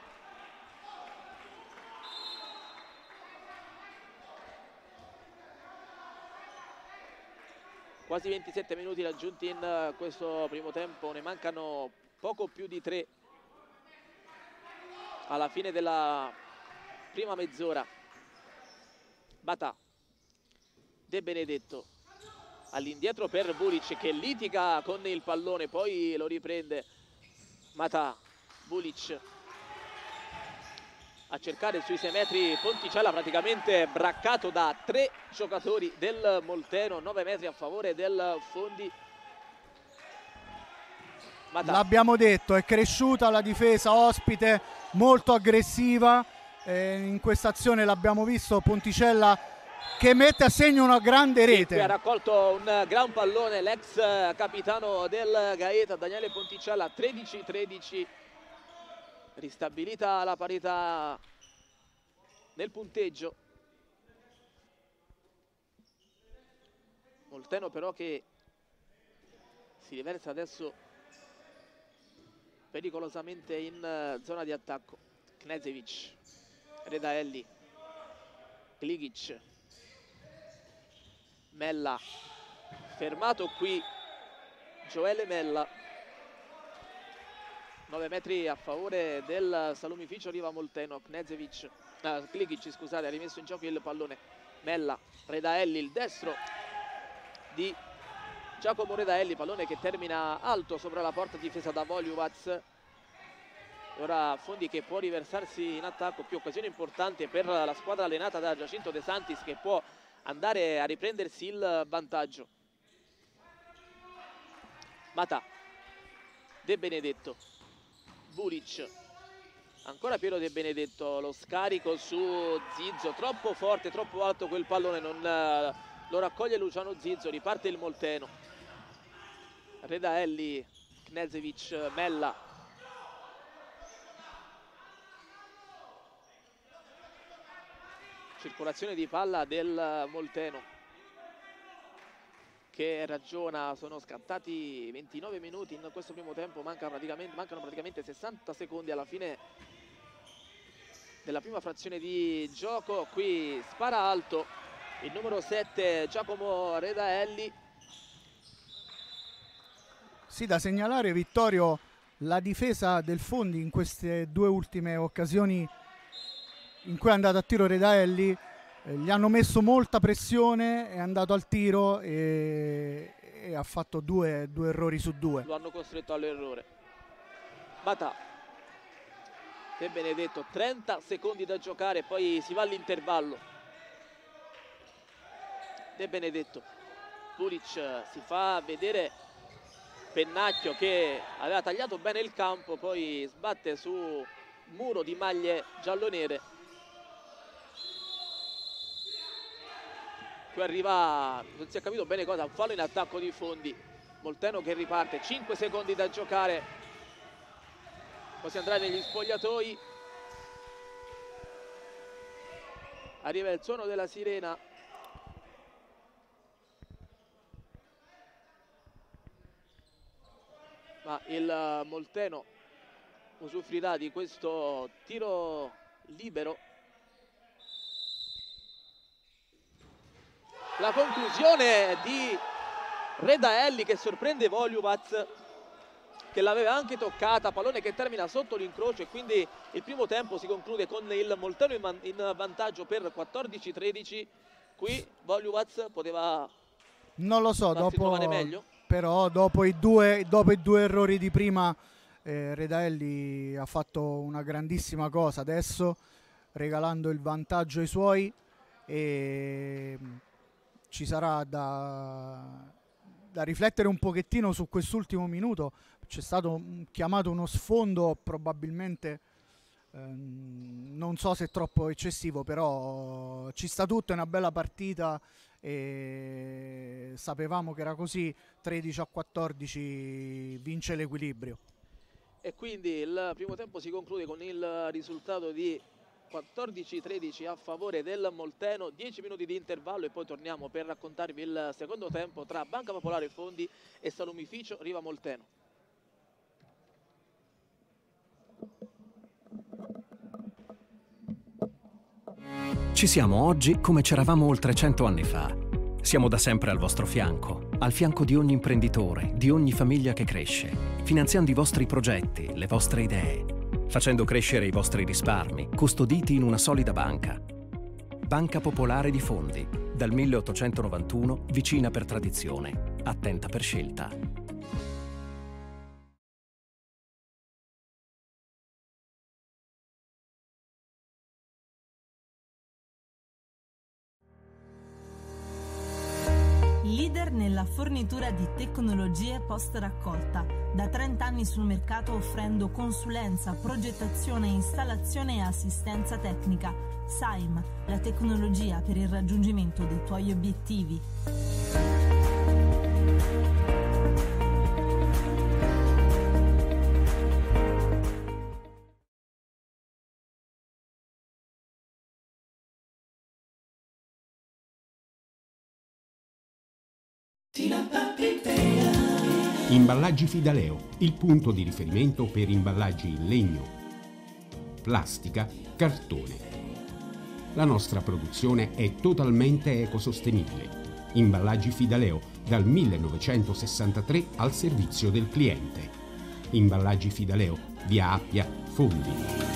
Quasi 27 minuti raggiunti in questo primo tempo, ne mancano poco più di 3 alla fine della prima mezz'ora. Bata, De Benedetto all'indietro per Vulic che litiga con il pallone, poi lo riprende Mata. Vulic a cercare sui 6 metri Ponticella, praticamente braccato da 3 giocatori del Molteno. 9 metri a favore del Fondi. Mata. L'abbiamo detto, è cresciuta la difesa ospite, molto aggressiva. In questa azione l'abbiamo visto, Ponticella che mette a segno una grande rete. Qui ha raccolto un gran pallone l'ex capitano del Gaeta, Daniele Ponticella. 13-13, ristabilita la parità nel punteggio. Molteno però che si riversa adesso pericolosamente in zona di attacco. Knezevic, Redaelli, Gligic, Mella, fermato qui Gioele Mella. 9 metri a favore del Salumificio Riva Molteno. Gligic, scusate, ha rimesso in gioco il pallone. Mella, Redaelli, il destro di Giacomo Redaelli, pallone che termina alto sopra la porta difesa da Voljuvac. Ora Fondi che può riversarsi in attacco, più occasioni importanti per la squadra allenata da Giacinto De Santis, che può andare a riprendersi il vantaggio. Mata, De Benedetto, Vulic, ancora Piero De Benedetto, lo scarico su Zizzo, troppo forte, troppo alto quel pallone, non lo raccoglie Luciano Zizzo, riparte il Molteno. Redaelli, Knezevic, Mella. Circolazione di palla del Molteno che ragiona. Sono scattati 29 minuti in questo primo tempo, mancano praticamente 60 secondi alla fine della prima frazione di gioco. Qui spara alto il numero 7 Giacomo Redaelli. Sì, da segnalare, Vittorio, la difesa del Fondi in queste due ultime occasioni in cui è andato a tiro Redaelli, gli hanno messo molta pressione, è andato al tiro e ha fatto due errori su due. Lo hanno costretto all'errore. Batà, De Benedetto, 30 secondi da giocare e poi si va all'intervallo. De Benedetto, Pulic si fa vedere Pennacchio che aveva tagliato bene il campo, poi sbatte su muro di maglie giallonere. Qui arriva, non si è capito bene cosa, un fallo in attacco di Fondi. Molteno che riparte, 5 secondi da giocare, poi si andrà negli spogliatoi. Arriva il suono della sirena. Ma il Molteno usufruirà di questo tiro libero. La conclusione di Redaelli che sorprende Voljuvac, che l'aveva anche toccata, pallone che termina sotto l'incrocio, e quindi il primo tempo si conclude con il Molteno in vantaggio per 14-13. Qui Voljuvac poteva, non lo so, trovare meglio. Però dopo i due errori di prima, Redaelli ha fatto una grandissima cosa adesso, regalando il vantaggio ai suoi, e ci sarà da riflettere un pochettino su quest'ultimo minuto. C'è stato chiamato uno sfondo, probabilmente non so se è troppo eccessivo, però ci sta tutto, è una bella partita e sapevamo che era così. 13-14 vince l'equilibrio. E quindi il primo tempo si conclude con il risultato di 14-13 a favore del Molteno. 10 minuti di intervallo e poi torniamo per raccontarvi il secondo tempo tra Banca Popolare Fondi e Salumificio Riva Molteno. Ci siamo oggi come c'eravamo oltre 100 anni fa. Siamo da sempre al vostro fianco, al fianco di ogni imprenditore, di ogni famiglia che cresce, finanziando i vostri progetti, le vostre idee, facendo crescere i vostri risparmi, custoditi in una solida banca. Banca Popolare di Fondi, dal 1891, vicina per tradizione, attenta per scelta. Leader nella fornitura di tecnologie post-raccolta, da 30 anni sul mercato offrendo consulenza, progettazione, installazione e assistenza tecnica. Saim, la tecnologia per il raggiungimento dei tuoi obiettivi. Imballaggi Fidaleo, il punto di riferimento per imballaggi in legno, plastica, cartone. La nostra produzione è totalmente ecosostenibile. Imballaggi Fidaleo, dal 1963 al servizio del cliente. Imballaggi Fidaleo, via Appia, Fondi.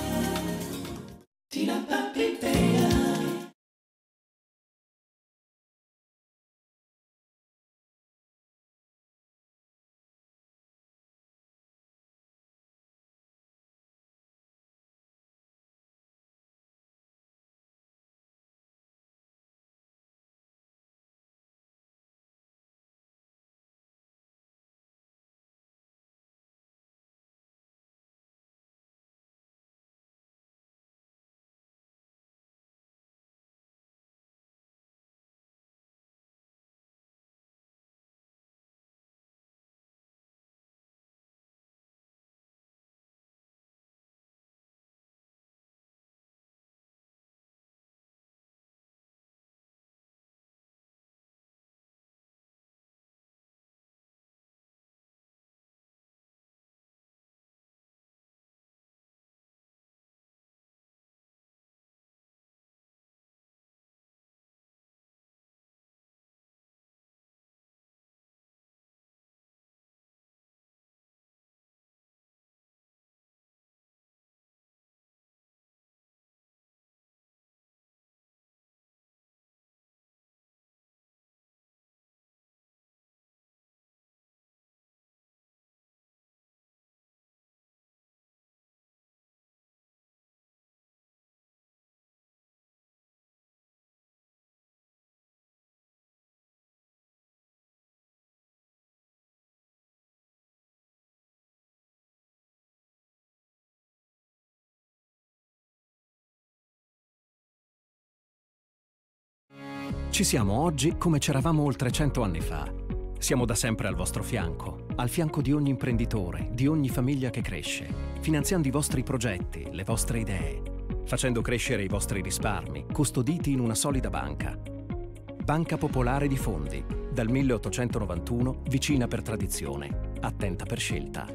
Ci siamo oggi come c'eravamo oltre 100 anni fa. Siamo da sempre al vostro fianco, al fianco di ogni imprenditore, di ogni famiglia che cresce, finanziando i vostri progetti, le vostre idee, facendo crescere i vostri risparmi, custoditi in una solida banca. Banca Popolare di Fondi, dal 1891, vicina per tradizione, attenta per scelta.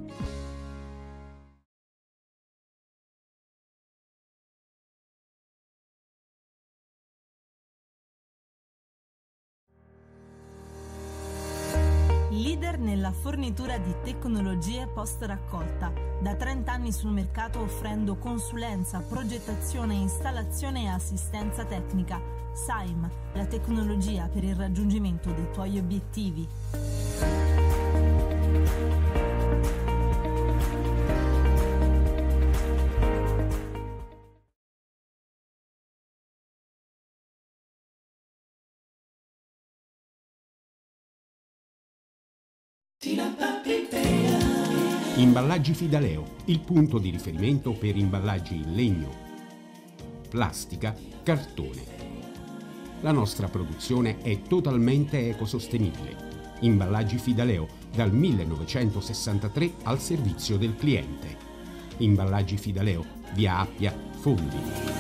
Leader nella fornitura di tecnologie post-raccolta, da 30 anni sul mercato offrendo consulenza, progettazione, installazione e assistenza tecnica. Saim, la tecnologia per il raggiungimento dei tuoi obiettivi. Imballaggi Fidaleo, il punto di riferimento per imballaggi in legno, plastica, cartone. La nostra produzione è totalmente ecosostenibile. Imballaggi Fidaleo, dal 1963 al servizio del cliente. Imballaggi Fidaleo, via Appia, Fondi.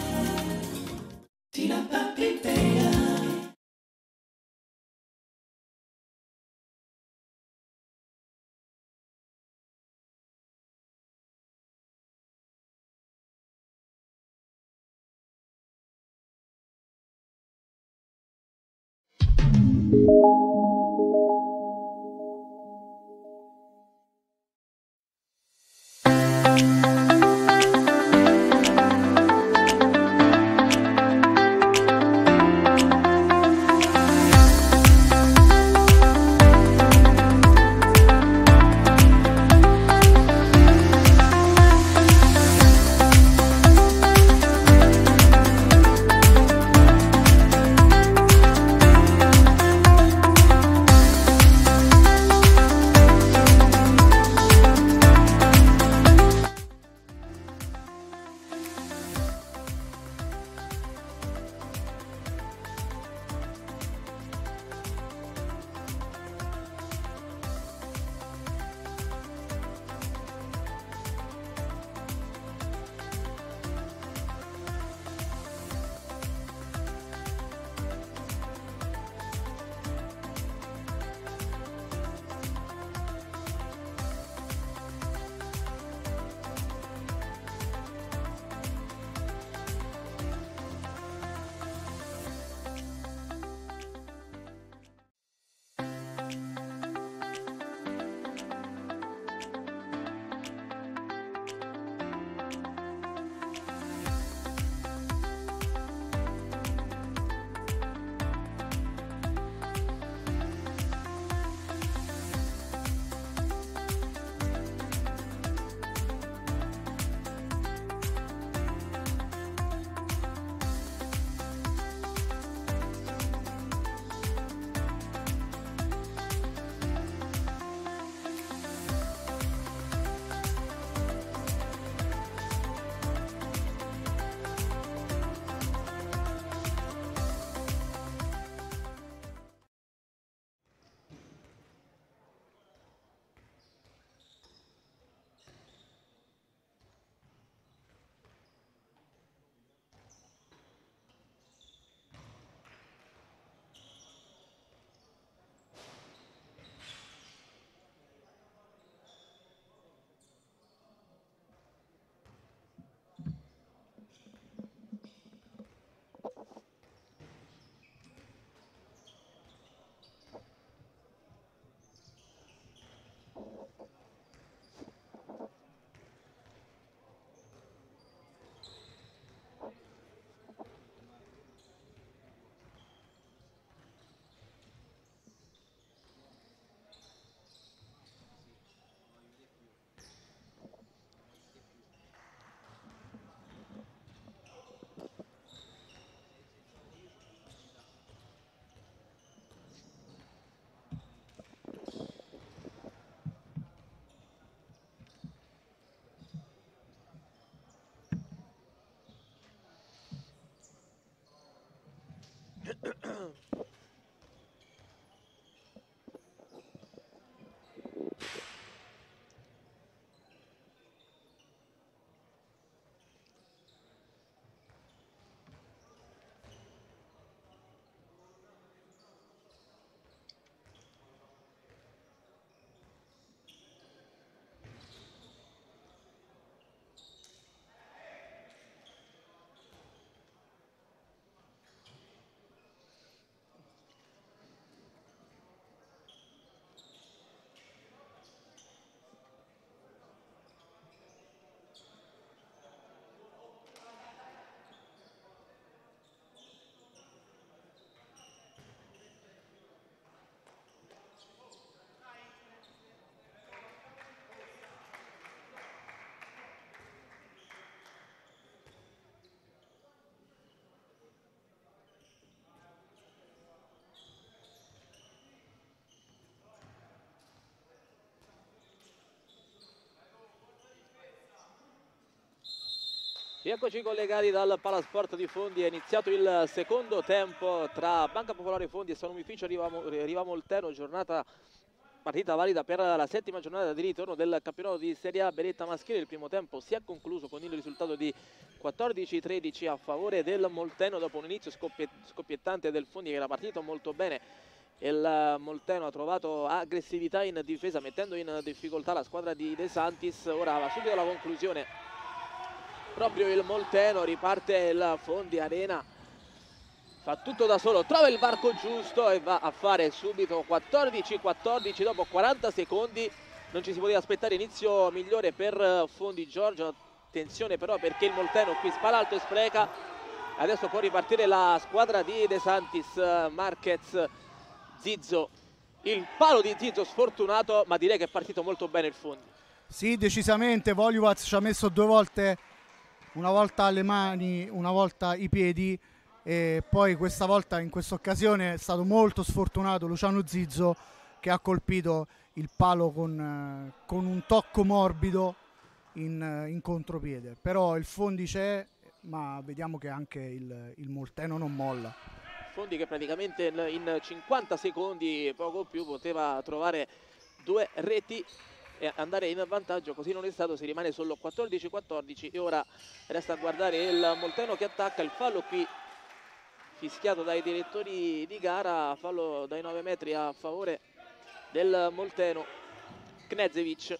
Rieccoci collegati dal Palasport di Fondi, è iniziato il secondo tempo tra Banca Popolare Fondi e San Omificio Riva Molteno, partita valida per la settima giornata di ritorno del campionato di Serie A Beretta maschile. Il primo tempo si è concluso con il risultato di 14-13 a favore del Molteno dopo un inizio scoppiettante del Fondi che era partito molto bene. Il Molteno ha trovato aggressività in difesa mettendo in difficoltà la squadra di De Santis. Ora va subito la conclusione. Proprio il Molteno, riparte il Fondi, Arena fa tutto da solo, trova il varco giusto e va a fare subito 14-14 dopo 40 secondi. Non ci si poteva aspettare inizio migliore per Fondi Giorgio. Attenzione però perché il Molteno qui spala alto e spreca. Adesso può ripartire la squadra di De Santis, Marquez, Zizzo. Il palo di Zizzo sfortunato, ma direi che è partito molto bene il Fondi. Sì, decisamente. Voljuvac ci ha messo due volte, una volta le mani, una volta i piedi, e poi questa volta, in questa occasione, è stato molto sfortunato Luciano Zizzo, che ha colpito il palo con un tocco morbido in contropiede. Però il Fondi c'è, ma vediamo che anche il Molteno non molla. Fondi che praticamente in 50 secondi, poco più, poteva trovare due reti e andare in vantaggio. Così non è stato, si rimane solo 14-14 e ora resta a guardare il Molteno che attacca. Il fallo qui fischiato dai direttori di gara, fallo dai 9 metri a favore del Molteno. Knezevic,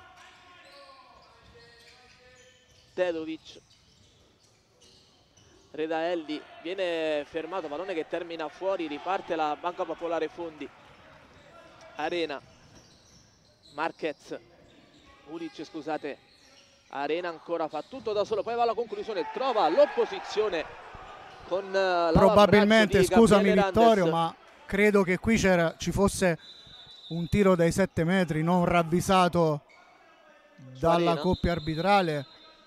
Dedovic, Redaelli viene fermato, pallone che termina fuori, riparte la Banca Popolare Fondi. Arena, Marquez, Ulic, scusate, Arena ancora fa tutto da solo, poi va alla conclusione, trova l'opposizione con probabilmente, scusami Randes. Vittorio, ma credo che qui ci fosse un tiro dai 7 metri non ravvisato dalla coppia arbitrale.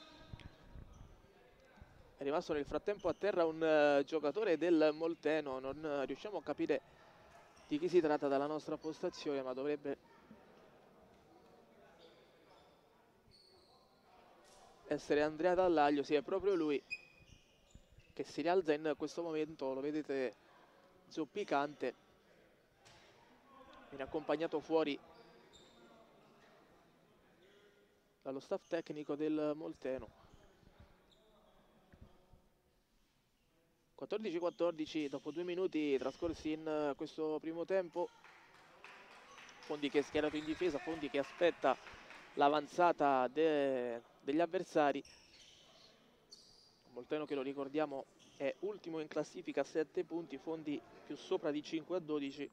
È rimasto nel frattempo a terra un giocatore del Molteno, non riusciamo a capire di chi si tratta dalla nostra postazione, ma dovrebbe essere Andrea Dallaglio. Sì, è proprio lui che si rialza in questo momento, lo vedete zoppicante, viene accompagnato fuori dallo staff tecnico del Molteno. 14-14 dopo 2 minuti trascorsi in questo primo tempo. Fondi che è schierato in difesa, Fondi che aspetta l'avanzata degli avversari. Molteno che, lo ricordiamo, è ultimo in classifica a 7 punti, Fondi più sopra di 5-12.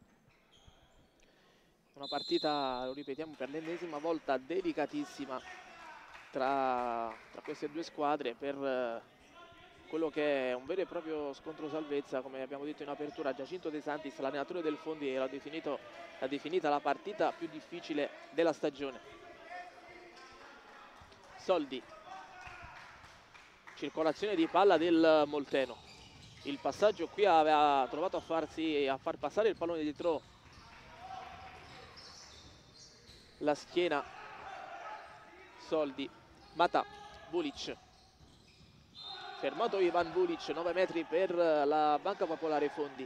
Una partita, lo ripetiamo per l'ennesima volta, delicatissima tra queste due squadre per quello che è un vero e proprio scontro salvezza. Come abbiamo detto in apertura, Giacinto De Santis, l'allenatore del Fondi, l'ha definita la partita più difficile della stagione. Soldi, circolazione di palla del Molteno, il passaggio qui aveva trovato a far passare il pallone dietro la schiena. Soldi, Mata, Vulic, fermato Ivan Vulic, 9 metri per la Banca Popolare Fondi.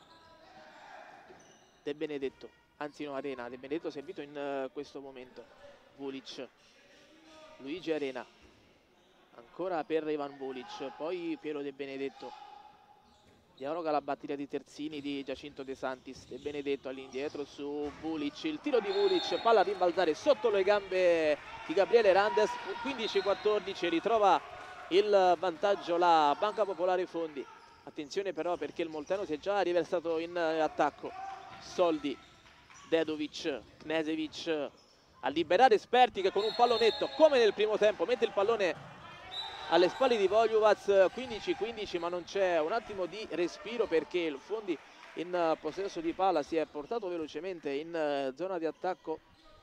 De Benedetto, anzi no, Arena, De Benedetto servito in questo momento. Vulic, Luigi Arena, ancora per Ivan Vulic, poi Piero De Benedetto, dialoga la batteria di terzini di Giacinto De Santis. De Benedetto all'indietro su Vulic, il tiro di Vulic, palla a rimbalzare sotto le gambe di Gabriele Randes. 15-14, ritrova il vantaggio la Banca Popolare Fondi. Attenzione però perché il Molteno si è già riversato in attacco. Soldi, Dedovic, Knezevic a liberare Sperti che con un pallonetto come nel primo tempo mette il pallone alle spalle di Voljuvac. 15-15, ma non c'è un attimo di respiro perché il Fondi in possesso di palla si è portato velocemente in zona di attacco.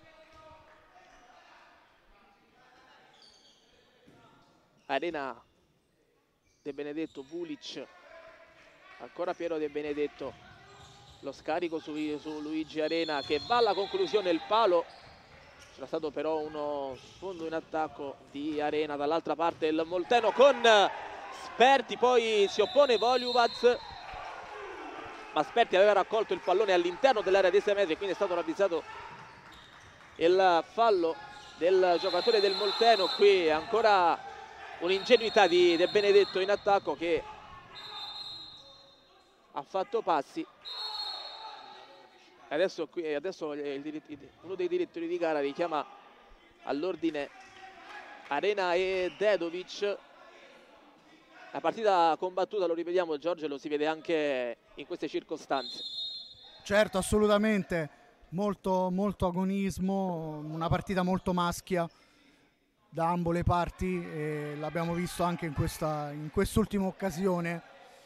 Arena, De Benedetto, Vulic, ancora Piero De Benedetto, lo scarico su Luigi Arena che va alla conclusione, il palo Era stato però uno sfondo in attacco di Arena. Dall'altra parte il Molteno con Sperti, poi si oppone Voljuvac, ma Sperti aveva raccolto il pallone all'interno dell'area dei 6 metri, quindi è stato ravvisato il fallo del giocatore del Molteno. Qui ancora un'ingenuità di De Benedetto in attacco, che ha fatto passi. Adesso uno dei direttori di gara richiama all'ordine Arena e Dedovic. La partita combattuta, lo rivediamo Giorgio, lo si vede anche in queste circostanze. Certo, assolutamente, molto agonismo, una partita molto maschia da ambo le parti, e l'abbiamo visto anche in quest'ultima occasione.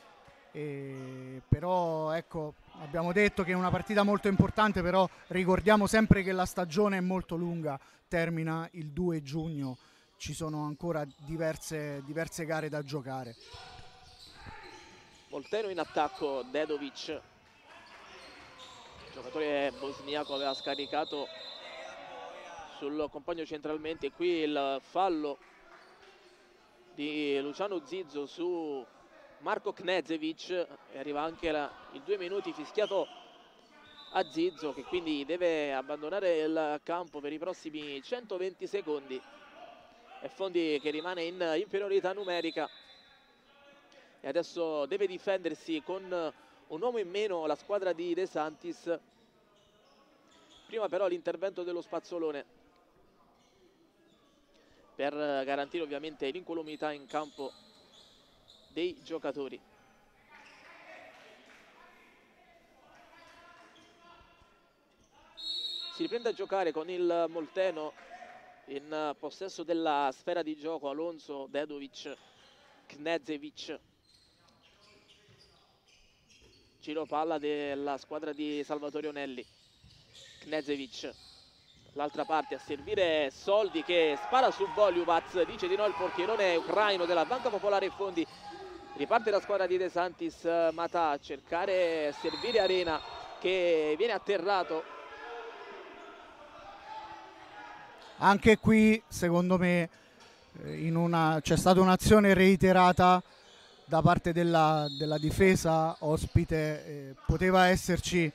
Però ecco, abbiamo detto che è una partita molto importante, però ricordiamo sempre che la stagione è molto lunga, termina il 2 giugno, ci sono ancora diverse gare da giocare. Molteno in attacco, Dedovic, il giocatore bosniaco, aveva scaricato sul compagno centralmente. Qui il fallo di Luciano Zizzo su Marko Knežević, e arriva anche il 2 minuti fischiato a Zizzo, che quindi deve abbandonare il campo per i prossimi 120 secondi. E Fondi che rimane in inferiorità numerica e adesso deve difendersi con un uomo in meno la squadra di De Santis. Prima però l'intervento dello Spazzolone per garantire ovviamente l'incolumità in campo dei giocatori. Si riprende a giocare con il Molteno in possesso della sfera di gioco. Alonso, Dedovic, Knežević. Giro palla della squadra di Salvatore Onelli. Knežević, l'altra parte a servire Soldi, che spara su Voljuvac, dice di no il portierone ucraino della Banca Popolare Fondi. Riparte la squadra di De Santis, Matà a cercare servire Arena, che viene atterrato. Anche qui secondo me c'è stata un'azione reiterata da parte della difesa ospite, poteva esserci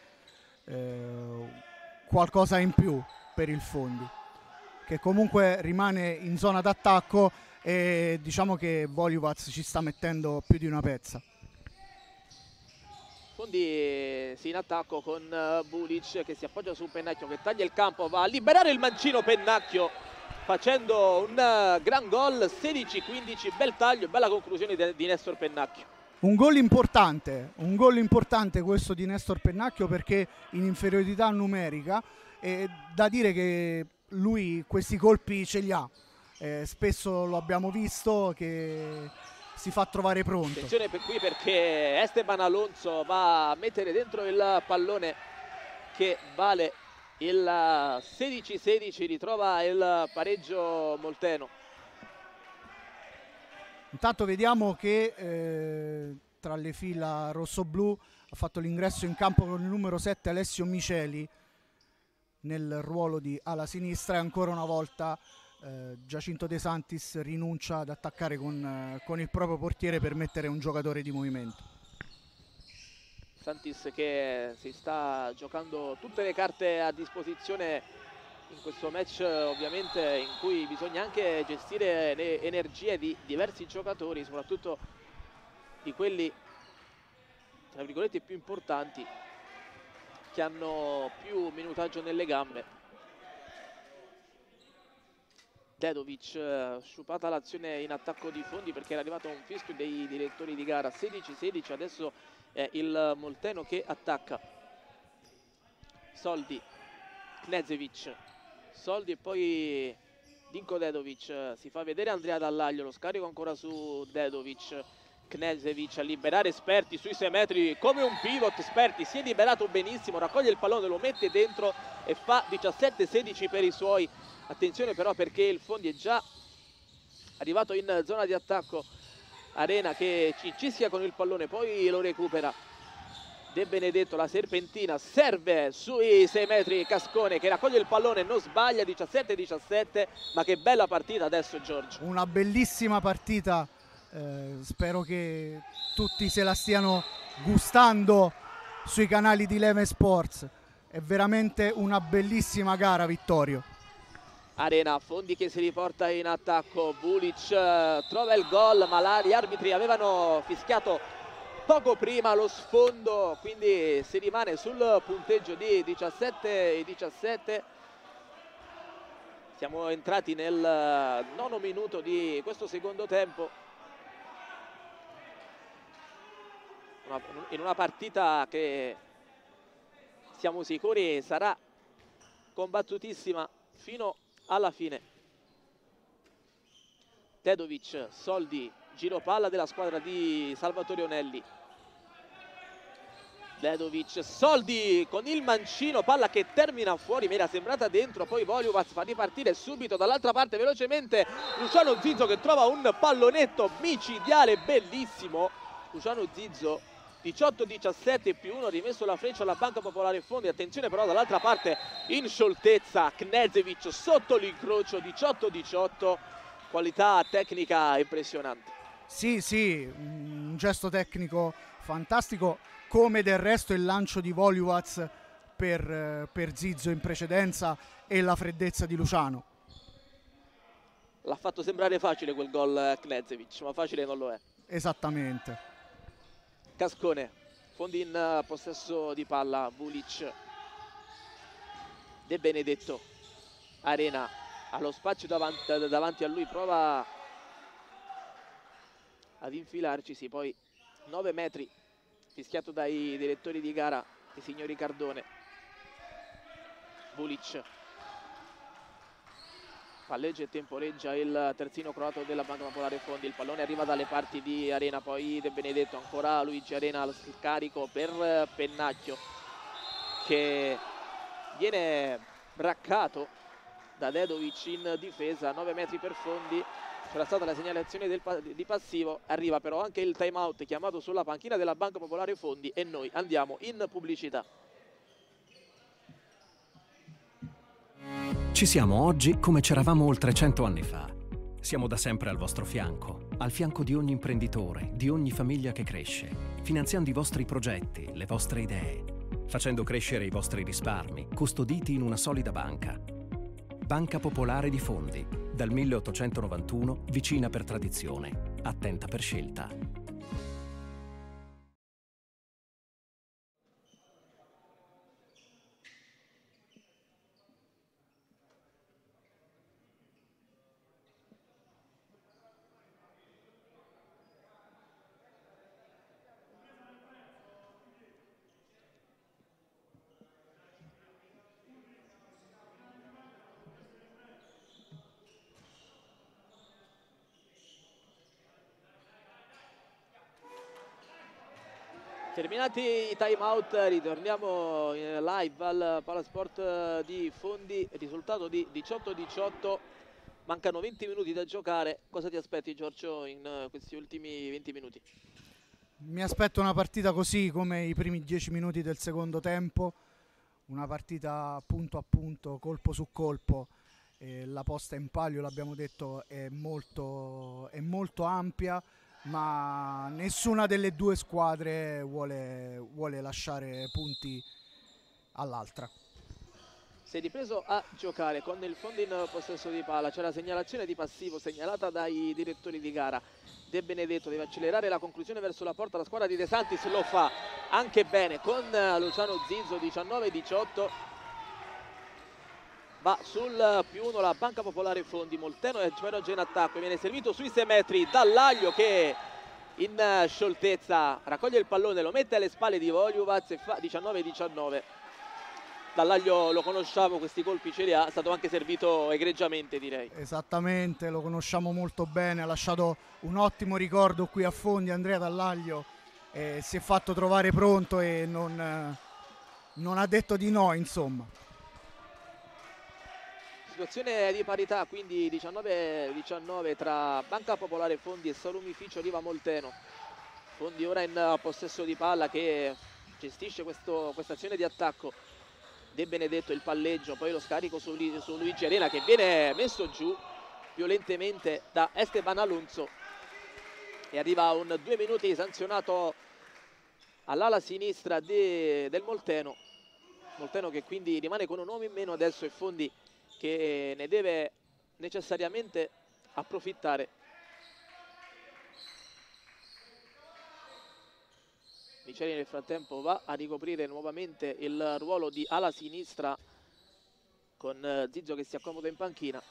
qualcosa in più per il Fondi, che comunque rimane in zona d'attacco, e diciamo che Voljuvac ci sta mettendo più di una pezza. Fondi in attacco con Bulic, che si appoggia su Pennacchio, che taglia il campo, va a liberare il mancino Pennacchio facendo un gran gol. 16-15, bel taglio, bella conclusione di Nestor Pennacchio. Un gol importante questo di Nestor Pennacchio, perché in inferiorità numerica, è da dire che lui questi colpi ce li ha, spesso lo abbiamo visto che si fa trovare pronto. Attenzione per qui, perché Esteban Alonso va a mettere dentro il pallone che vale il 16-16, ritrova il pareggio Molteno. Intanto vediamo che tra le fila rossoblù ha fatto l'ingresso in campo con il numero 7 Alessio Miceli nel ruolo di ala sinistra, e ancora una volta Giacinto De Santis rinuncia ad attaccare con il proprio portiere per mettere un giocatore di movimento. Santis che si sta giocando tutte le carte a disposizione in questo match, ovviamente, in cui bisogna anche gestire le energie di diversi giocatori, soprattutto di quelli tra virgolette più importanti, che hanno più minutaggio nelle gambe. Dedovic, sciupata l'azione in attacco di Fondi perché era arrivato un fischio dei direttori di gara. 16-16, adesso è il Molteno che attacca. Soldi, Knežević, Soldi e poi Dinko Dedovic. Si fa vedere Andrea Dallaglio, lo scarico ancora su Dedovic. Knežević a liberare Sperti sui 6 metri come un pivot. Sperti si è liberato benissimo, raccoglie il pallone, lo mette dentro e fa 17-16 per i suoi. Attenzione però, perché il Fondi è già arrivato in zona di attacco. Arena che ci sia con il pallone, poi lo recupera. De Benedetto, la serpentina, serve sui 6 metri Cascone che raccoglie il pallone, non sbaglia, 17-17, ma che bella partita adesso, Giorgio. Una bellissima partita, spero che tutti se la stiano gustando sui canali di Leme Sports. È veramente una bellissima gara, Vittorio. Arena, Fondi che si riporta in attacco, Bulic trova il gol, ma gli arbitri avevano fischiato poco prima lo sfondo, quindi si rimane sul punteggio di 17-17. Siamo entrati nel 9° minuto di questo secondo tempo, in una partita che siamo sicuri sarà combattutissima fino alla fine. Dedovic, Soldi, giro palla della squadra di Salvatore Onelli. Dedovic, Soldi con il mancino, palla che termina fuori, mi era sembrata dentro, poi Voljuvac fa ripartire subito dall'altra parte velocemente Luciano Zizzo che trova un pallonetto micidiale, bellissimo. Luciano Zizzo, 18-17 più 1, rimesso la freccia alla Banca Popolare Fondi. Attenzione però dall'altra parte in scioltezza Knežević sotto l'incrocio, 18-18, qualità tecnica impressionante. Sì, un gesto tecnico fantastico, come del resto il lancio di Voljuvac per Zizzo in precedenza e la freddezza di Luciano. L'ha fatto sembrare facile quel gol Knežević, ma facile non lo è. Esattamente. Cascone, Fondi in possesso di palla, Bulic, De Benedetto, Arena, allo spazio davanti a lui, prova ad infilarci, sì, poi 9 metri, fischiato dai direttori di gara, i signori Cardone. Bulic, palleggia e temporeggia il terzino croato della Banca Popolare Fondi, il pallone arriva dalle parti di Arena, poi De Benedetto, ancora Luigi Arena al carico per Pennacchio che viene braccato da Dedovic in difesa, 9 metri per Fondi. C'era stata la segnalazione di passivo, arriva però anche il time out chiamato sulla panchina della Banca Popolare Fondi e noi andiamo in pubblicità. Ci siamo oggi come c'eravamo oltre 100 anni fa. Siamo da sempre al vostro fianco, al fianco di ogni imprenditore, di ogni famiglia che cresce, finanziando i vostri progetti, le vostre idee, facendo crescere i vostri risparmi, custoditi in una solida banca. Banca Popolare di Fondi, dal 1891, vicina per tradizione, attenta per scelta. Terminati i time out, ritorniamo in live al Palasport di Fondi, risultato di 18-18, mancano 20 minuti da giocare. Cosa ti aspetti, Giorgio, in questi ultimi 20 minuti? Mi aspetto una partita così come i primi 10 minuti del secondo tempo, una partita punto a punto, colpo su colpo. La posta in palio, l'abbiamo detto, è molto ampia, ma nessuna delle due squadre vuole lasciare punti all'altra. Si è ripreso a giocare con il Fondi in possesso di palla, c'è la segnalazione di passivo segnalata dai direttori di gara. De Benedetto deve accelerare la conclusione verso la porta, la squadra di De Santis lo fa anche bene con Luciano Zizzo, 19-18. Va sul +1 la Banca Popolare Fondi, Molteno e Gemeroge in attacco, viene servito sui 6 metri Dallaglio che in scioltezza raccoglie il pallone, lo mette alle spalle di Voljuvac e fa 19-19. Dallaglio lo conosciamo, questi colpi ce li ha, è stato anche servito egregiamente, direi. Esattamente, lo conosciamo molto bene, ha lasciato un ottimo ricordo qui a Fondi Andrea Dallaglio, si è fatto trovare pronto e non ha detto di no, insomma. Situazione di parità, quindi 19-19 tra Banca Popolare Fondi e Salumificio Riva Molteno. Fondi ora in possesso di palla che gestisce questa azione di attacco. De Benedetto, il palleggio, poi lo scarico su Luigi Arena, che viene messo giù violentemente da Esteban Alonso, e arriva un 2 minuti sanzionato all'ala sinistra del Molteno che quindi rimane con un uomo in meno adesso, e Fondi che ne deve necessariamente approfittare. Miceli nel frattempo va a ricoprire nuovamente il ruolo di ala sinistra con Zizzo che si accomoda in panchina.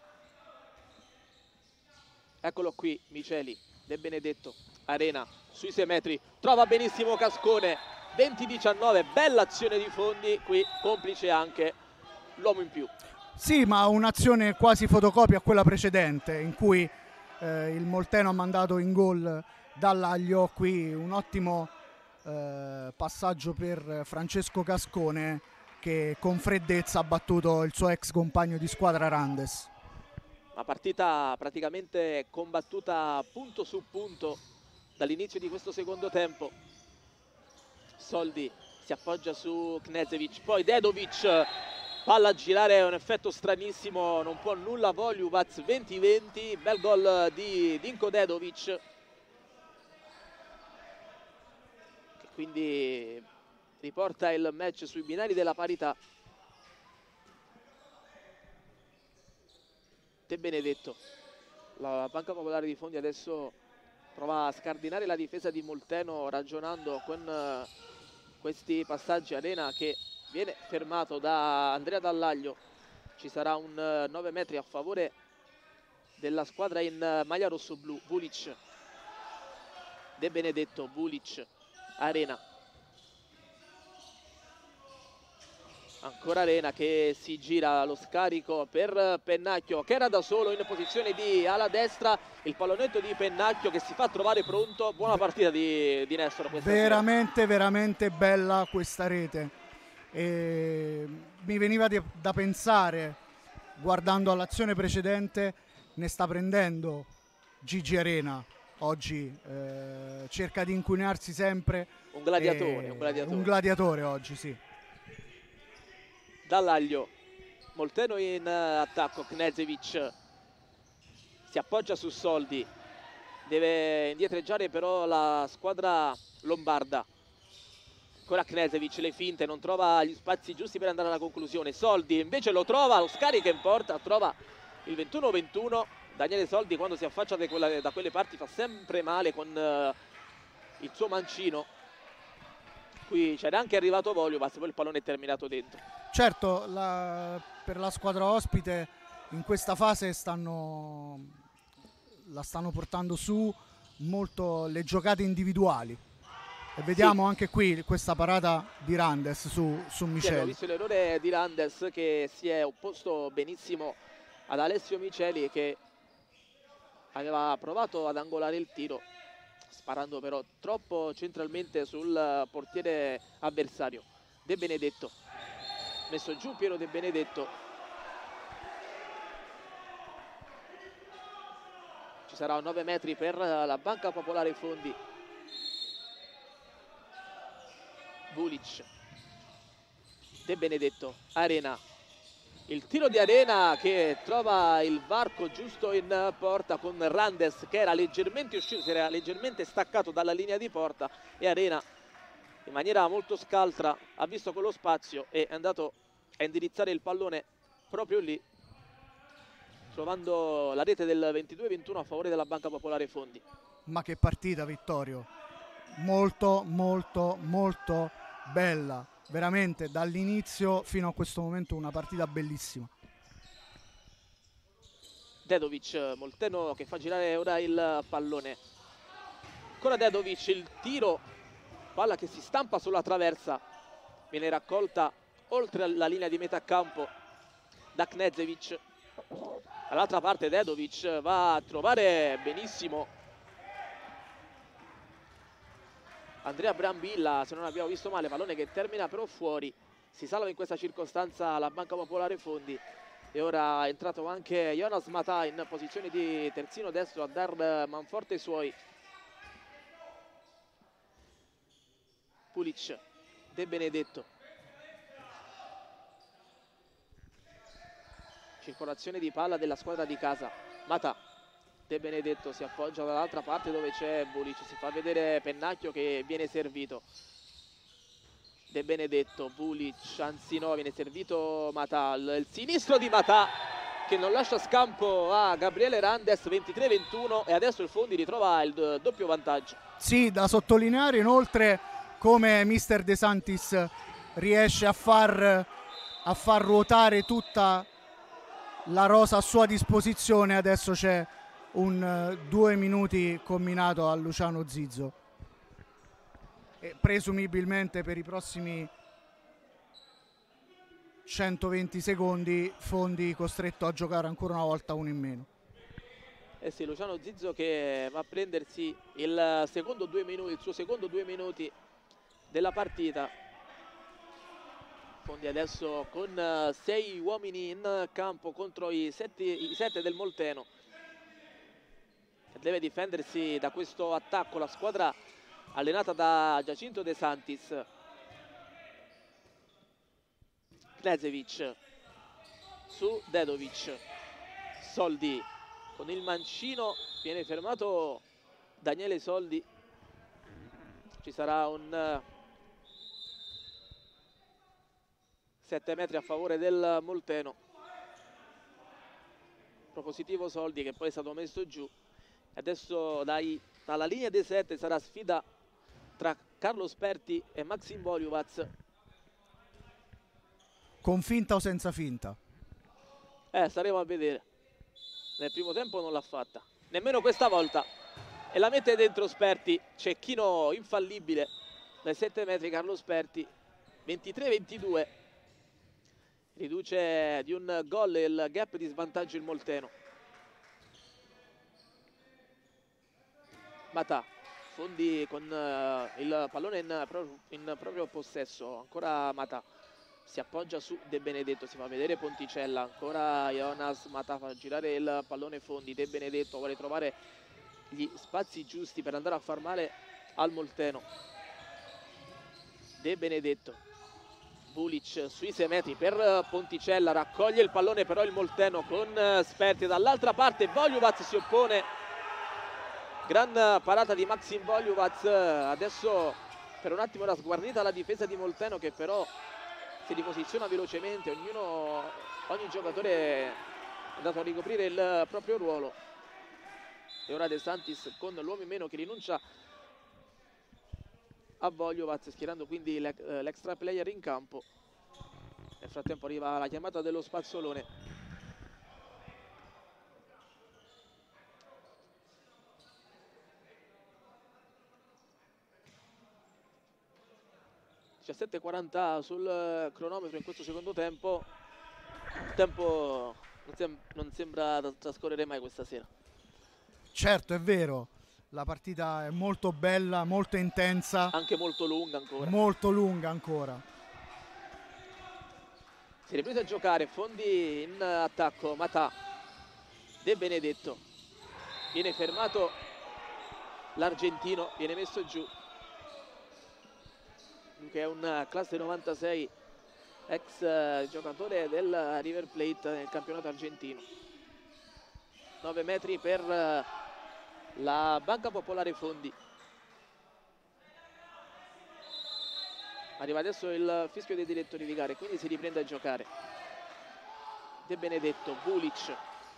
Eccolo qui Miceli, De Benedetto, Arena sui 6 metri, trova benissimo Cascone, 20-19, bella azione di Fondi, qui complice anche l'uomo in più. Sì, ma un'azione quasi fotocopia a quella precedente, in cui il Molteno ha mandato in gol Dallaglio. Qui un ottimo passaggio per Francesco Cascone, che con freddezza ha battuto il suo ex compagno di squadra Randes. Una partita praticamente combattuta punto su punto dall'inizio di questo secondo tempo. Soldi si appoggia su Knežević, poi Dedovic, palla a girare, è un effetto stranissimo, non può nulla Voljuvac, 20-20, bel gol di Dinko Dedovic, che quindi riporta il match sui binari della parità. De Benedetto, la Banca Popolare di Fondi adesso prova a scardinare la difesa di Molteno ragionando con questi passaggi. Arena che viene fermato da Andrea Dallaglio, ci sarà un 9 metri a favore della squadra in maglia rosso-blu. Vulic, De Benedetto, Vulic, Arena, ancora Arena che si gira, lo scarico per Pennacchio che era da solo in posizione di ala destra, il pallonetto di Pennacchio che si fa trovare pronto. Buona partita di Nessoro questa veramente veramente bella questa rete, e mi veniva da pensare, guardando all'azione precedente, ne sta prendendo Gigi Arena oggi, cerca di incunearsi sempre, un gladiatore, un gladiatore oggi, sì. Dallaglio, Molteno in attacco, Knežević si appoggia su Soldi, deve indietreggiare però la squadra lombarda. Ancora Knežević, le finte, non trova gli spazi giusti per andare alla conclusione. Soldi invece lo trova, lo scarica in porta, trova il 21-21. Daniele Soldi quando si affaccia da quelle parti fa sempre male con il suo mancino. Qui c'era anche arrivato Voljuvac, poi il pallone è terminato dentro. Certo, per la squadra ospite in questa fase la stanno portando su molto le giocate individuali, e vediamo anche qui questa parata di Randes su Miceli. Sì, abbiamo visto l'errore di Randes che si è opposto benissimo ad Alessio Miceli, che aveva provato ad angolare il tiro, sparando però troppo centralmente sul portiere avversario. De Benedetto, messo giù Piero De Benedetto, ci sarà 9 metri per la Banca Popolare Fondi. Vulic, De Benedetto, Arena, il tiro di Arena che trova il varco giusto in porta con Randes che era leggermente uscito, si era leggermente staccato dalla linea di porta, e Arena in maniera molto scaltra ha visto quello spazio e è andato a indirizzare il pallone proprio lì, trovando la rete del 22-21 a favore della Banca Popolare Fondi. Ma che partita, Vittorio, molto molto molto bella, veramente dall'inizio fino a questo momento una partita bellissima. Dedovic, Molteno che fa girare ora il pallone, ancora Dedovic, il tiro, palla che si stampa sulla traversa, viene raccolta oltre la linea di metà campo da Knežević. Dall'altra parte Dedovic va a trovare benissimo Andrea Brambilla, se non abbiamo visto male, pallone che termina però fuori. Si salva in questa circostanza la Banca Popolare Fondi, e ora è entrato anche Jonas Matà in posizione di terzino destro a dar manforte ai suoi. Pulic, De Benedetto. Circolazione di palla della squadra di casa. Matà. De Benedetto si appoggia dall'altra parte dove c'è Vulic, si fa vedere Pennacchio che viene servito. De Benedetto, Vulic, anzi no, viene servito Matà, il sinistro di Matà che non lascia scampo a Gabriele Randes, 23-21, e adesso il Fondi ritrova il doppio vantaggio. Sì, da sottolineare inoltre come mister De Santis riesce a far ruotare tutta la rosa a sua disposizione. Adesso c'è un 2 minuti combinato a Luciano Zizzo e presumibilmente per i prossimi 120 secondi Fondi costretto a giocare ancora una volta uno in meno. Eh sì, Luciano Zizzo che va a prendersi il suo secondo 2 minuti della partita. Fondi adesso con 6 uomini in campo contro i 7 del Molteno, che deve difendersi da questo attacco la squadra allenata da Giacinto De Santis. Knežević su Dedovic, Soldi con il mancino, viene fermato Daniele Soldi, ci sarà un 7 metri a favore del Molteno. Propositivo Soldi che poi è stato messo giù. Adesso dalla linea dei 7 sarà sfida tra Carlo Sperti e Maxim Voljuvac. Con finta o senza finta? Staremo a vedere. Nel primo tempo non l'ha fatta, nemmeno questa volta, e la mette dentro Sperti. Cecchino infallibile dai 7 metri Carlo Sperti. 23-22, riduce di un gol il gap di svantaggio il Molteno. Matà, Fondi con il pallone in proprio possesso, ancora Matà. Si appoggia su De Benedetto, si fa vedere Ponticella, ancora Jonas Matà fa girare il pallone Fondi. De Benedetto vuole trovare gli spazi giusti per andare a far male al Molteno. De Benedetto, Vulic sui 6 metri per Ponticella, raccoglie il pallone però il Molteno con Sperti. Dall'altra parte Voljuvac si oppone, gran parata di Maxim Voljuvac. Adesso per un attimo era sguarnita la difesa di Molteno che però si riposiziona velocemente, ogni giocatore è andato a ricoprire il proprio ruolo, e ora De Santis con l'uomo in meno che rinuncia a Voljuvac, schierando quindi l'extra player in campo. Nel frattempo arriva la chiamata dello spazzolone. (17:40) sul cronometro in questo secondo tempo. Il tempo non sembra trascorrere mai questa sera. Certo, è vero, la partita è molto bella, molto intensa, anche molto lunga ancora. Molto lunga ancora. Si riprende a giocare, Fondi in attacco, Matà, De Benedetto, viene fermato l'argentino, viene messo giù, che è un classe 96, ex giocatore del River Plate nel campionato argentino. 9 metri per la Banca Popolare Fondi. Arriva adesso il fischio dei direttori di gare, quindi si riprende a giocare. De Benedetto, Vulic,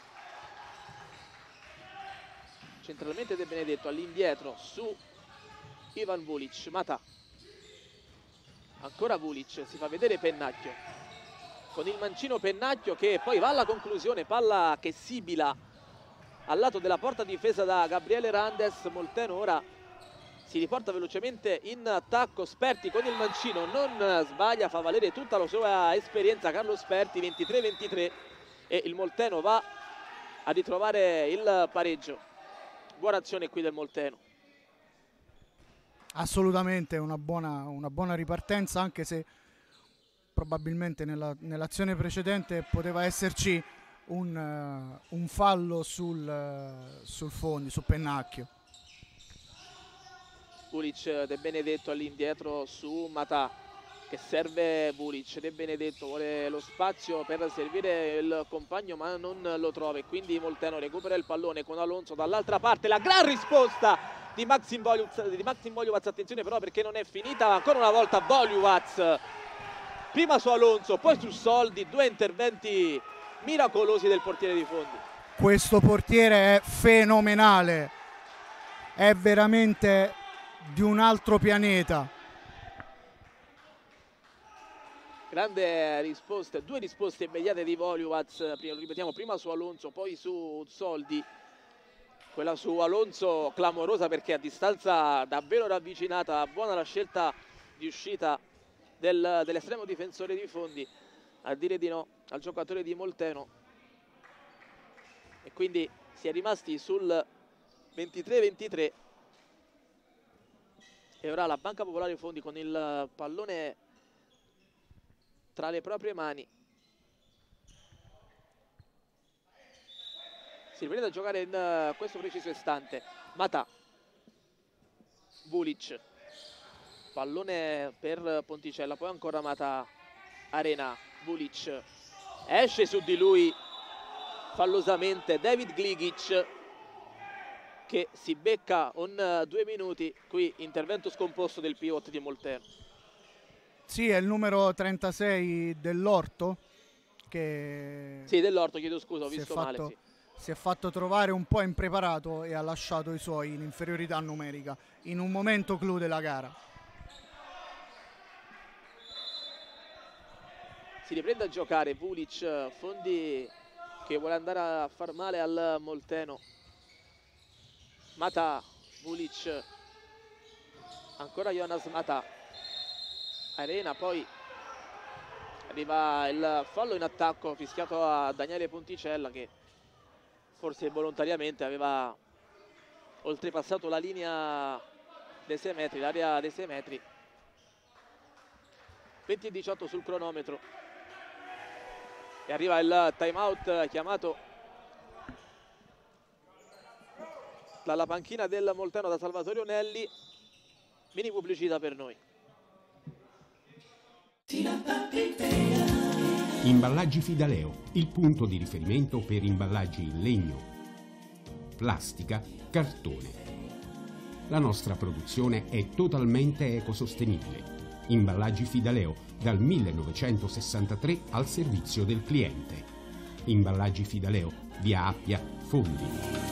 centralmente De Benedetto, all'indietro su Ivan Vulic, Matà. Ancora Vulic, si fa vedere Pennacchio con il mancino Pennacchio che poi va alla conclusione, palla che sibila al lato della porta difesa da Gabriele Randes. Molteno ora si riporta velocemente in attacco, Sperti con il mancino non sbaglia, fa valere tutta la sua esperienza Carlo Sperti. 23-23 e il Molteno va a ritrovare il pareggio. Buona azione qui del Molteno. Assolutamente una buona ripartenza, anche se probabilmente nell'azione precedente poteva esserci un fallo sul Fondi, su Pennacchio. Vulic, De Benedetto all'indietro su Matà. che serve Vulic. De Benedetto vuole lo spazio per servire il compagno ma non lo trova, e quindi Molteno recupera il pallone con Alonso dall'altra parte. La gran risposta di Maxim Voljuvac, attenzione però perché non è finita, ancora una volta Voljuvac, prima su Alonso poi su Soldi, due interventi miracolosi del portiere di Fondi. Questo portiere è fenomenale, è veramente di un altro pianeta. Grande risposta, due risposte immediate di Voljuvac, ripetiamo, prima su Alonso poi su Soldi. Quella su Alonso clamorosa perché a distanza davvero ravvicinata, buona la scelta di uscita dell'estremo difensore di Fondi a dire di no al giocatore di Molteno, e quindi si è rimasti sul 23-23. E ora la Banca Popolare Fondi con il pallone tra le proprie mani si riprende a giocare in questo preciso istante. Matà, Vulic, pallone per Ponticella, poi ancora Matà, Arena, Vulic, esce su di lui fallosamente David Gligic che si becca un 2 minuti. Qui intervento scomposto del pivot di Molteno. Sì, è il numero 36 dell'Orto che... Sì, dell'Orto, chiedo scusa, ho visto male. Sì. Si è fatto trovare un po' impreparato e ha lasciato i suoi in inferiorità numerica in un momento clou della gara. Si riprende a giocare Vulic, Fondi che vuole andare a far male al Molteno. Matà, Vulic, ancora Jonas Matà, Arena, poi arriva il fallo in attacco fischiato a Daniele Ponticella che forse volontariamente aveva oltrepassato la linea dei 6 metri, l'area dei 6 metri. 20-18 sul cronometro e arriva il time out chiamato dalla panchina del Molteno da Salvatore Onelli. Mini pubblicità per noi. Imballaggi Fidaleo, il punto di riferimento per imballaggi in legno, plastica, cartone. La nostra produzione è totalmente ecosostenibile. Imballaggi Fidaleo, dal 1963 al servizio del cliente. Imballaggi Fidaleo, via Appia, Fondi.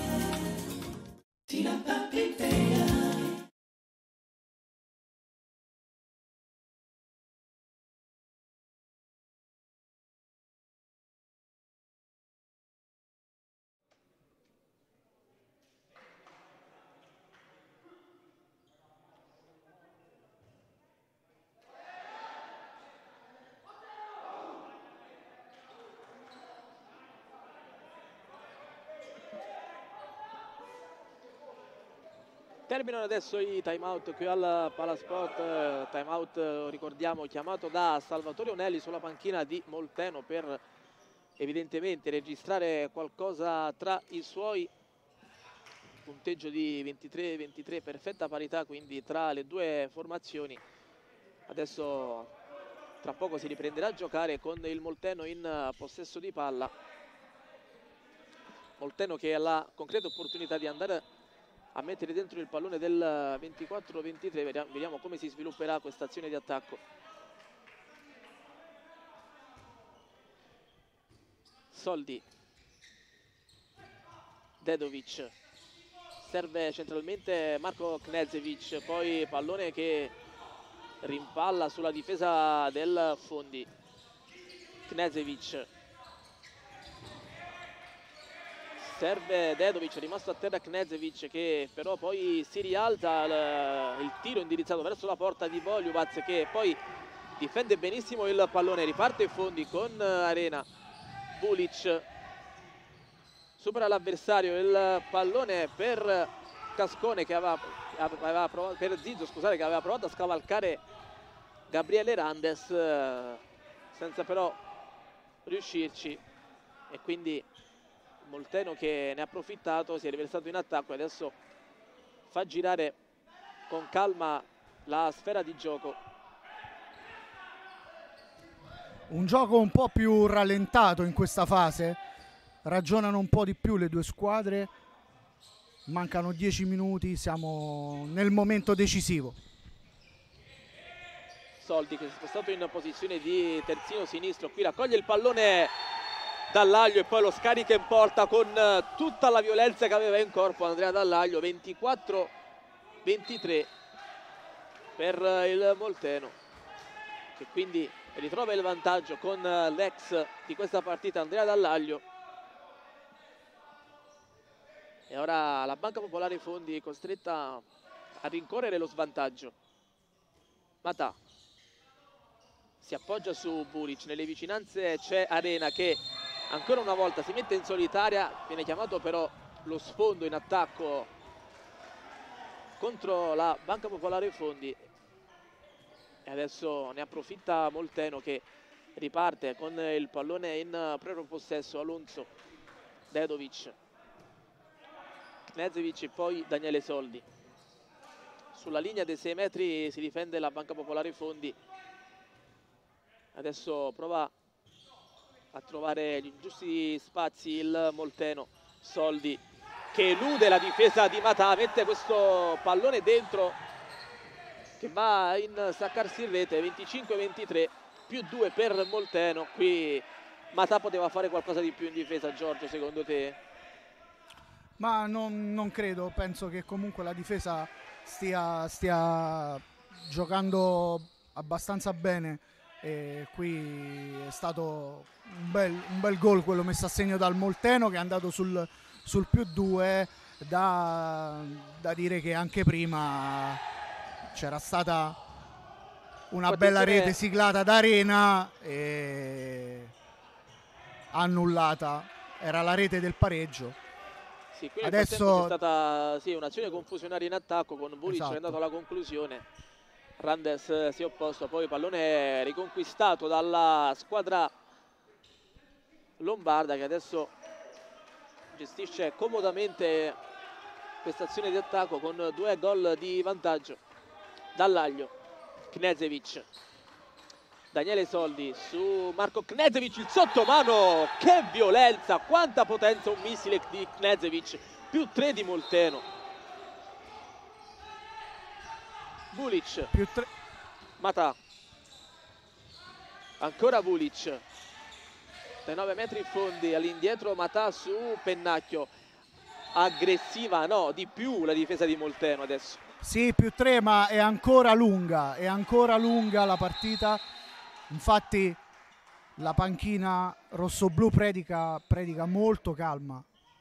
Terminano adesso i time out qui al Palasport, time out ricordiamo chiamato da Salvatore Onelli sulla panchina di Molteno per evidentemente registrare qualcosa tra i suoi. Punteggio di 23-23, perfetta parità quindi tra le due formazioni. Adesso tra poco si riprenderà a giocare con il Molteno in possesso di palla. Molteno che ha la concreta opportunità di andare a mettere dentro il pallone del 24-23, vediamo come si svilupperà questa azione di attacco. Soldi, Dedovic, serve centralmente Marko Knežević, poi pallone che rimpalla sulla difesa del Fondi. Knežević, serve Dedovic, rimasto a terra Knežević che però poi si rialza, il tiro indirizzato verso la porta di Voljuvac che poi difende benissimo il pallone, riparte Fondi con Arena. Vulic supera l'avversario, il pallone per Cascone che aveva provato, per Zizzo scusate, che aveva provato a scavalcare Gabriele Randes senza però riuscirci, e quindi Molteno che ne ha approfittato, si è riversato in attacco e adesso fa girare con calma la sfera di gioco. un gioco un po' più rallentato in questa fase, ragionano un po' di più le due squadre, mancano 10 minuti, siamo nel momento decisivo. Soldi che si è spostato in posizione di terzino sinistro, qui raccoglie il pallone Dallaglio e poi lo scarica in porta con tutta la violenza che aveva in corpo Andrea Dallaglio. 24-23 per il Molteno, che quindi ritrova il vantaggio con l'ex di questa partita Andrea Dallaglio. E ora la Banca Popolare Fondi è costretta a rincorrere lo svantaggio. Matà si appoggia su Bulic, nelle vicinanze c'è Arena che ancora una volta si mette in solitaria, viene chiamato però lo sfondo in attacco contro la Banca Popolare Fondi e adesso ne approfitta Molteno che riparte con il pallone in proprio possesso. Alonso, Dedovic, Knežević e poi Daniele Soldi. Sulla linea dei 6 metri si difende la Banca Popolare Fondi. Adesso prova a trovare gli giusti spazi il Molteno. Soldi che elude la difesa di Matà, mette questo pallone dentro che va in staccarsi in rete. 25-23 più 2 per Molteno. Qui Matà poteva fare qualcosa di più in difesa, Giorgio, secondo te? Ma non credo, penso che comunque la difesa stia giocando abbastanza bene. E qui è stato un bel gol quello messo a segno dal Molteno, che è andato sul più 2. Da dire che anche prima c'era stata una bella rete siglata da Arena e annullata, era la rete del pareggio. Sì, qui adesso c'è stata un'azione confusionaria in attacco con Bulic, esatto, che è andato alla conclusione. Randes si è opposto, poi pallone riconquistato dalla squadra lombarda che adesso gestisce comodamente questa azione di attacco con 2 gol di vantaggio. Dallaglio, Knežević, Daniele Soldi su Marco Knežević, il sottomano, che violenza, quanta potenza, un missile di Knežević, più 3 di Molteno. Bulic, più 3. Matà, ancora Bulic, dai 9 metri in fondi all'indietro Matà su Pennacchio, aggressiva, no, di più la difesa di Molteno adesso. Sì, più 3, ma è ancora lunga la partita. Infatti la panchina rossoblu predica molto calma.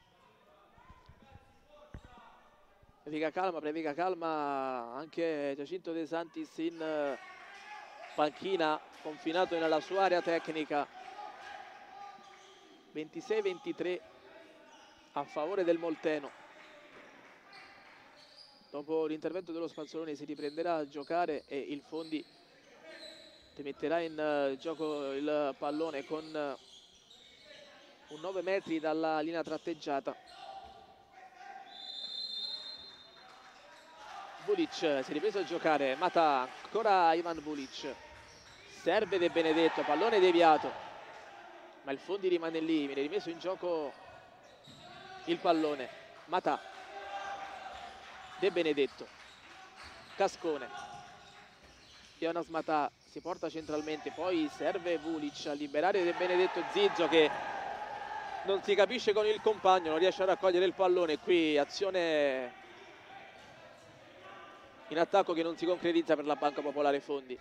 Predica calma anche Giacinto De Santis in panchina, confinato nella sua area tecnica. 26-23 a favore del Molteno. Dopo l'intervento dello Spanzoloni si riprenderà a giocare e il Fondi rimetterà in gioco il pallone con un 9 metri dalla linea tratteggiata. Bulic si è ripreso a giocare, Matà, ancora Ivan Bulic, serve De Benedetto, pallone deviato, ma il Fondi rimane lì, viene rimesso in gioco il pallone. Matà, De Benedetto, Cascone, Jonas Matà si porta centralmente, poi serve Bulic a liberare De Benedetto. Zizzo che non si capisce con il compagno, non riesce a raccogliere il pallone. Qui azione in attacco che non si concretizza per la Banca Popolare Fondi.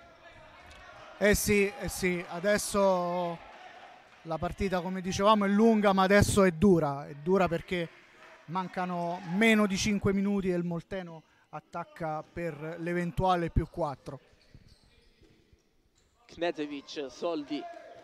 Sì, adesso la partita, come dicevamo, è lunga, ma adesso è dura perché mancano meno di 5 minuti e il Molteno attacca per l'eventuale più 4. Knežević, Soldi,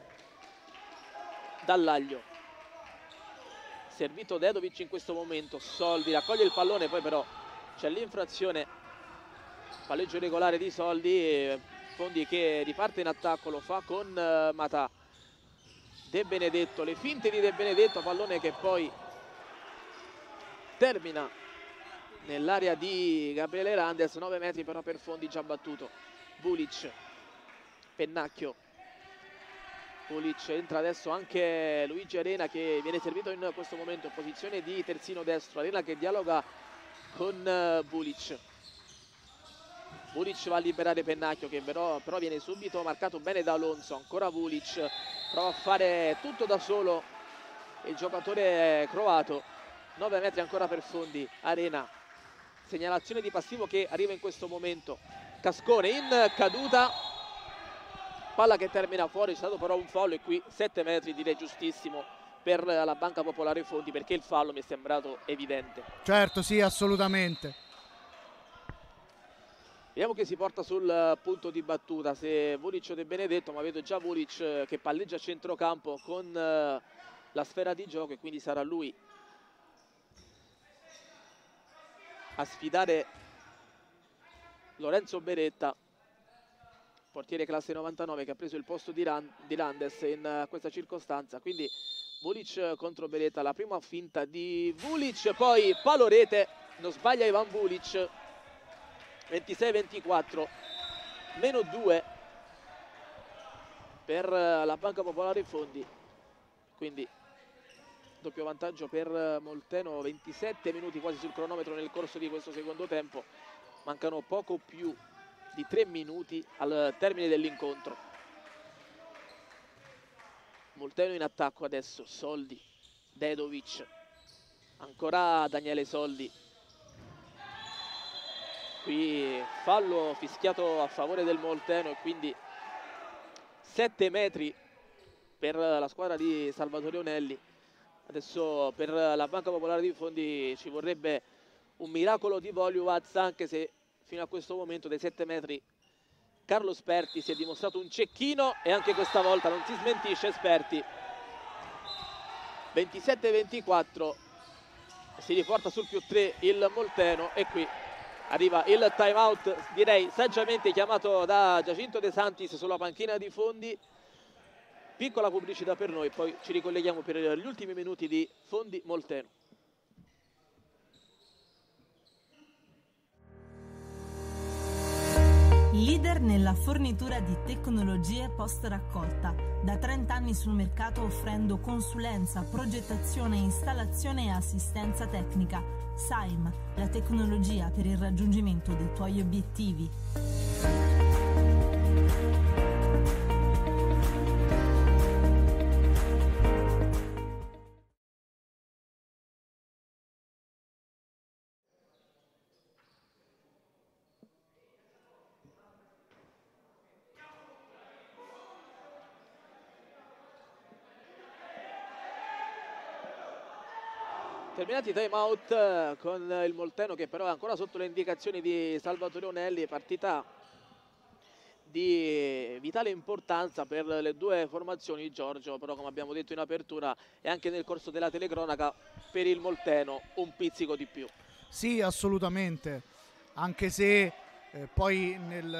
Dallaglio, servito Dedovic in questo momento. Soldi raccoglie il pallone, poi però c'è l'infrazione, palleggio regolare di Soldi. Fondi che riparte in attacco, lo fa con Matà. De Benedetto, le finte di De Benedetto, pallone che poi termina nell'area di Gabriele Randes. 9 metri però per Fondi già battuto. Bulic, Pennacchio, Vulic, entra adesso anche Luigi Arena che viene servito in questo momento in posizione di terzino destro. Arena che dialoga con Vulic. Vulic va a liberare Pennacchio che però viene subito marcato bene da Alonso. Ancora Vulic, prova a fare tutto da solo il giocatore croato. 9 metri ancora per Fondi. Arena, segnalazione di passivo che arriva in questo momento. Cascone in caduta, palla che termina fuori, c'è stato però un fallo e qui 7 metri direi giustissimo per la Banca Popolare Fondi, perché il fallo mi è sembrato evidente. Certo, sì, assolutamente. Vediamo che si porta sul punto di battuta, se Vulic o De Benedetto, ma vedo già Vulic che palleggia a centrocampo con la sfera di gioco e quindi sarà lui a sfidare Lorenzo Beretta, portiere classe 99 che ha preso il posto di Landes in questa circostanza. Quindi Vulic contro Beretta, la prima finta di Vulic, poi palo rete, non sbaglia Ivan Vulic. 26-24, meno 2 per la Banca Popolare Fondi, quindi doppio vantaggio per Molteno. 27 minuti quasi sul cronometro nel corso di questo secondo tempo, mancano poco più di 3 minuti al termine dell'incontro. Molteno in attacco adesso, Soldi, Dedovic, ancora Daniele Soldi. Qui fallo fischiato a favore del Molteno e quindi 7 metri per la squadra di Salvatore Onelli. Adesso per la Banca Popolare di Fondi ci vorrebbe un miracolo di Voluvac, anche se fino a questo momento dei 7 metri Carlo Sperti si è dimostrato un cecchino e anche questa volta non si smentisce Sperti. 27-24, si riporta sul più 3 il Molteno e qui arriva il time out, direi saggiamente chiamato da Giacinto De Santis sulla panchina di Fondi. Piccola pubblicità per noi, poi ci ricolleghiamo per gli ultimi minuti di Fondi Molteno. Leader nella fornitura di tecnologie post-raccolta, da 30 anni sul mercato offrendo consulenza, progettazione, installazione e assistenza tecnica. Saim, la tecnologia per il raggiungimento dei tuoi obiettivi. Terminati i time out con il Molteno che però è ancora sotto le indicazioni di Salvatore Onelli. Partita di vitale importanza per le due formazioni, Giorgio, però come abbiamo detto in apertura e anche nel corso della telecronaca, per il Molteno un pizzico di più. Sì, assolutamente, anche se poi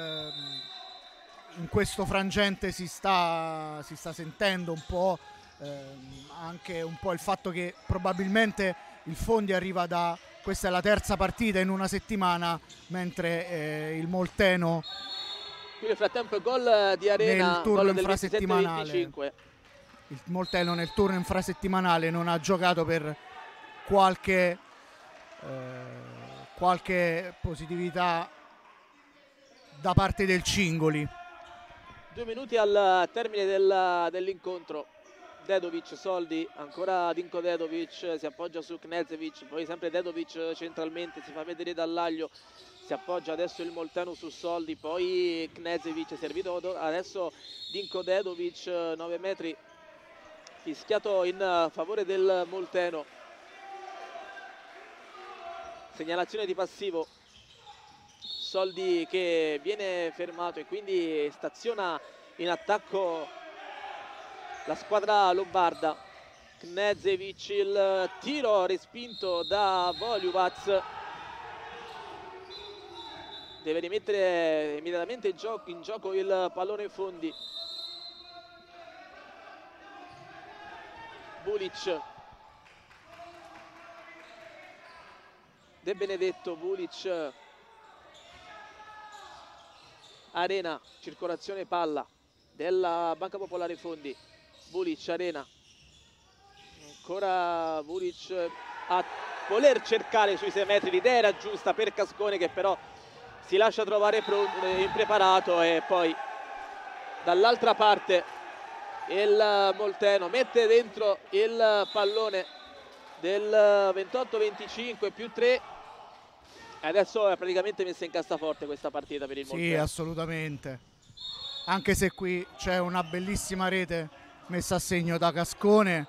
in questo frangente si sta sentendo un po' anche un po' il fatto che probabilmente il Fondi arriva questa è la terza partita in una settimana, mentre il Molteno qui nel frattempo il gol di Arena nel turno gol del infrasettimanale. 27-25. Il Molteno nel turno infrasettimanale non ha giocato per qualche positività da parte del Cingoli. 2 minuti al termine dell'incontro. Dedovic, Soldi, ancora Dinko Dedovic, si appoggia su Knezevic, poi sempre Dedovic centralmente, si fa vedere dall'aglio, si appoggia adesso il Molteno su Soldi, poi Knezevic, servito adesso Dinko Dedovic, 9 metri, fischiato in favore del Molteno. Segnalazione di passivo, Soldi che viene fermato e quindi staziona in attacco la squadra lombarda. Knezevic, il tiro respinto da Voluvac, deve rimettere immediatamente in gioco il pallone Fondi. Vulic, De Benedetto, Vulic, Arena, circolazione palla della Banca Popolare Fondi. Vulic Arena, ancora Vulic a voler cercare sui 6 metri, l'idea era giusta per Cascone che però si lascia trovare impreparato, e poi dall'altra parte il Molteno mette dentro il pallone del 28-25 più 3, e adesso è praticamente messa in cassaforte questa partita per il Molteno. Sì, assolutamente, anche se qui c'è una bellissima rete messa a segno da Cascone.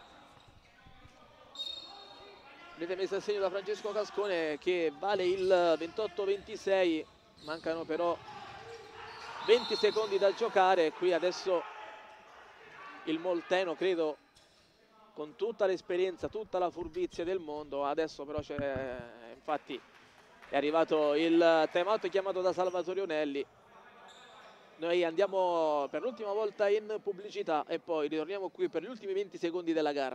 Rete messa a segno da Francesco Cascone che vale il 28-26, mancano però 20 secondi da giocare. Qui adesso il Molteno, credo, con tutta l'esperienza, tutta la furbizia del mondo, adesso però c'è, infatti è arrivato il time out chiamato da Salvatore Onelli. Noi andiamo per l'ultima volta in pubblicità e poi ritorniamo qui per gli ultimi 20 secondi della gara.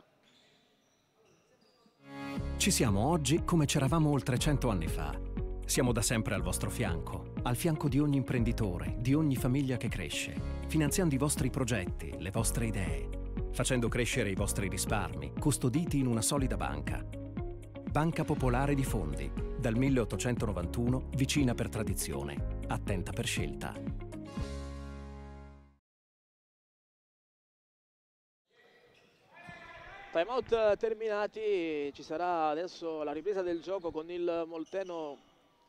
Ci siamo oggi come c'eravamo oltre 100 anni fa. Siamo da sempre al vostro fianco, al fianco di ogni imprenditore, di ogni famiglia che cresce, finanziando i vostri progetti, le vostre idee, facendo crescere i vostri risparmi, custoditi in una solida banca. Banca Popolare di Fondi, dal 1891, vicina per tradizione, attenta per scelta. Time out terminati, ci sarà adesso la ripresa del gioco con il Molteno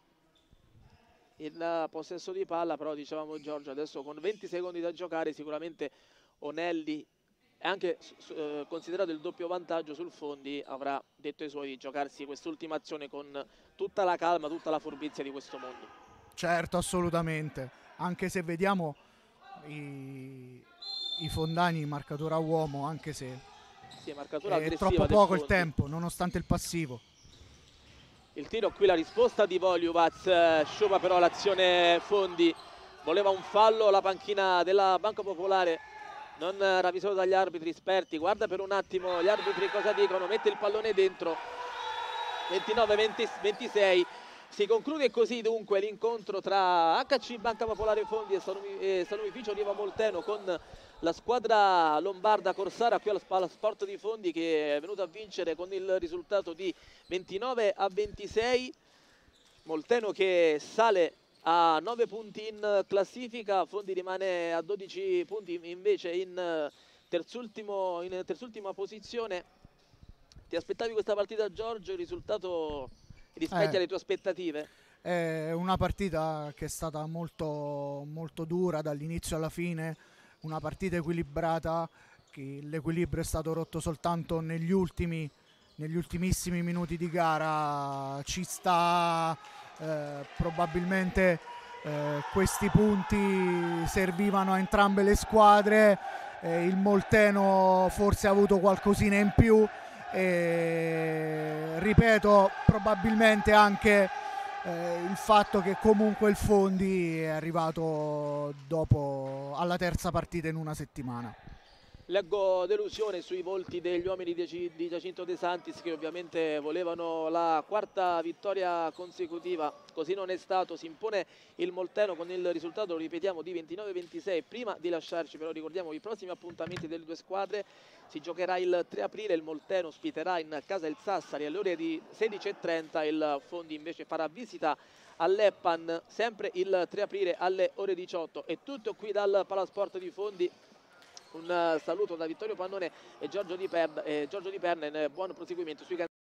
in possesso di palla, però dicevamo Giorgio, adesso con 20 secondi da giocare sicuramente Onelli, anche considerato il doppio vantaggio sul Fondi, avrà detto ai suoi di giocarsi quest'ultima azione con tutta la calma, tutta la furbizia di questo mondo. Certo, assolutamente, anche se vediamo i fondani in marcatura a uomo, anche se sì, marcatura è aggressiva troppo del poco il Fondi. tempo, nonostante il passivo. Il tiro qui, la risposta di Voljuvac, sciupa però l'azione Fondi, voleva un fallo, la panchina della Banca Popolare non ravvisato dagli arbitri esperti. Guarda per un attimo gli arbitri cosa dicono, mette il pallone dentro. 29-26, si conclude così dunque l'incontro tra HC Banca Popolare Fondi e Salumificio Riva Molteno, con la squadra lombarda Corsara qui al Sport di Fondi che è venuta a vincere con il risultato di 29-26. Molteno che sale a 9 punti in classifica, Fondi rimane a 12 punti invece in terzultima posizione. Ti aspettavi questa partita, Giorgio? Il risultato rispecchia le tue aspettative? È una partita che è stata molto, molto dura dall'inizio alla fine, una partita equilibrata, che l'equilibrio è stato rotto soltanto negli ultimissimi minuti di gara. Ci sta, probabilmente questi punti servivano a entrambe le squadre, il Molteno forse ha avuto qualcosina in più, e ripeto, probabilmente anche il fatto che comunque il Fondi è arrivato dopo, alla terza partita in una settimana. Leggo delusione sui volti degli uomini di Giacinto De Santis, che ovviamente volevano la quarta vittoria consecutiva. Così non è stato, si impone il Molteno con il risultato, lo ripetiamo, di 29-26. Prima di lasciarci però ricordiamo i prossimi appuntamenti delle due squadre. Si giocherà il 3 aprile, il Molteno ospiterà in casa il Sassari alle ore di 16:30, il Fondi invece farà visita all'Eppan sempre il 3 aprile alle ore 18. È tutto qui dal Palasport di Fondi. Un saluto da Vittorio Pannone e Giorgio Di Perna, buon proseguimento sui canali.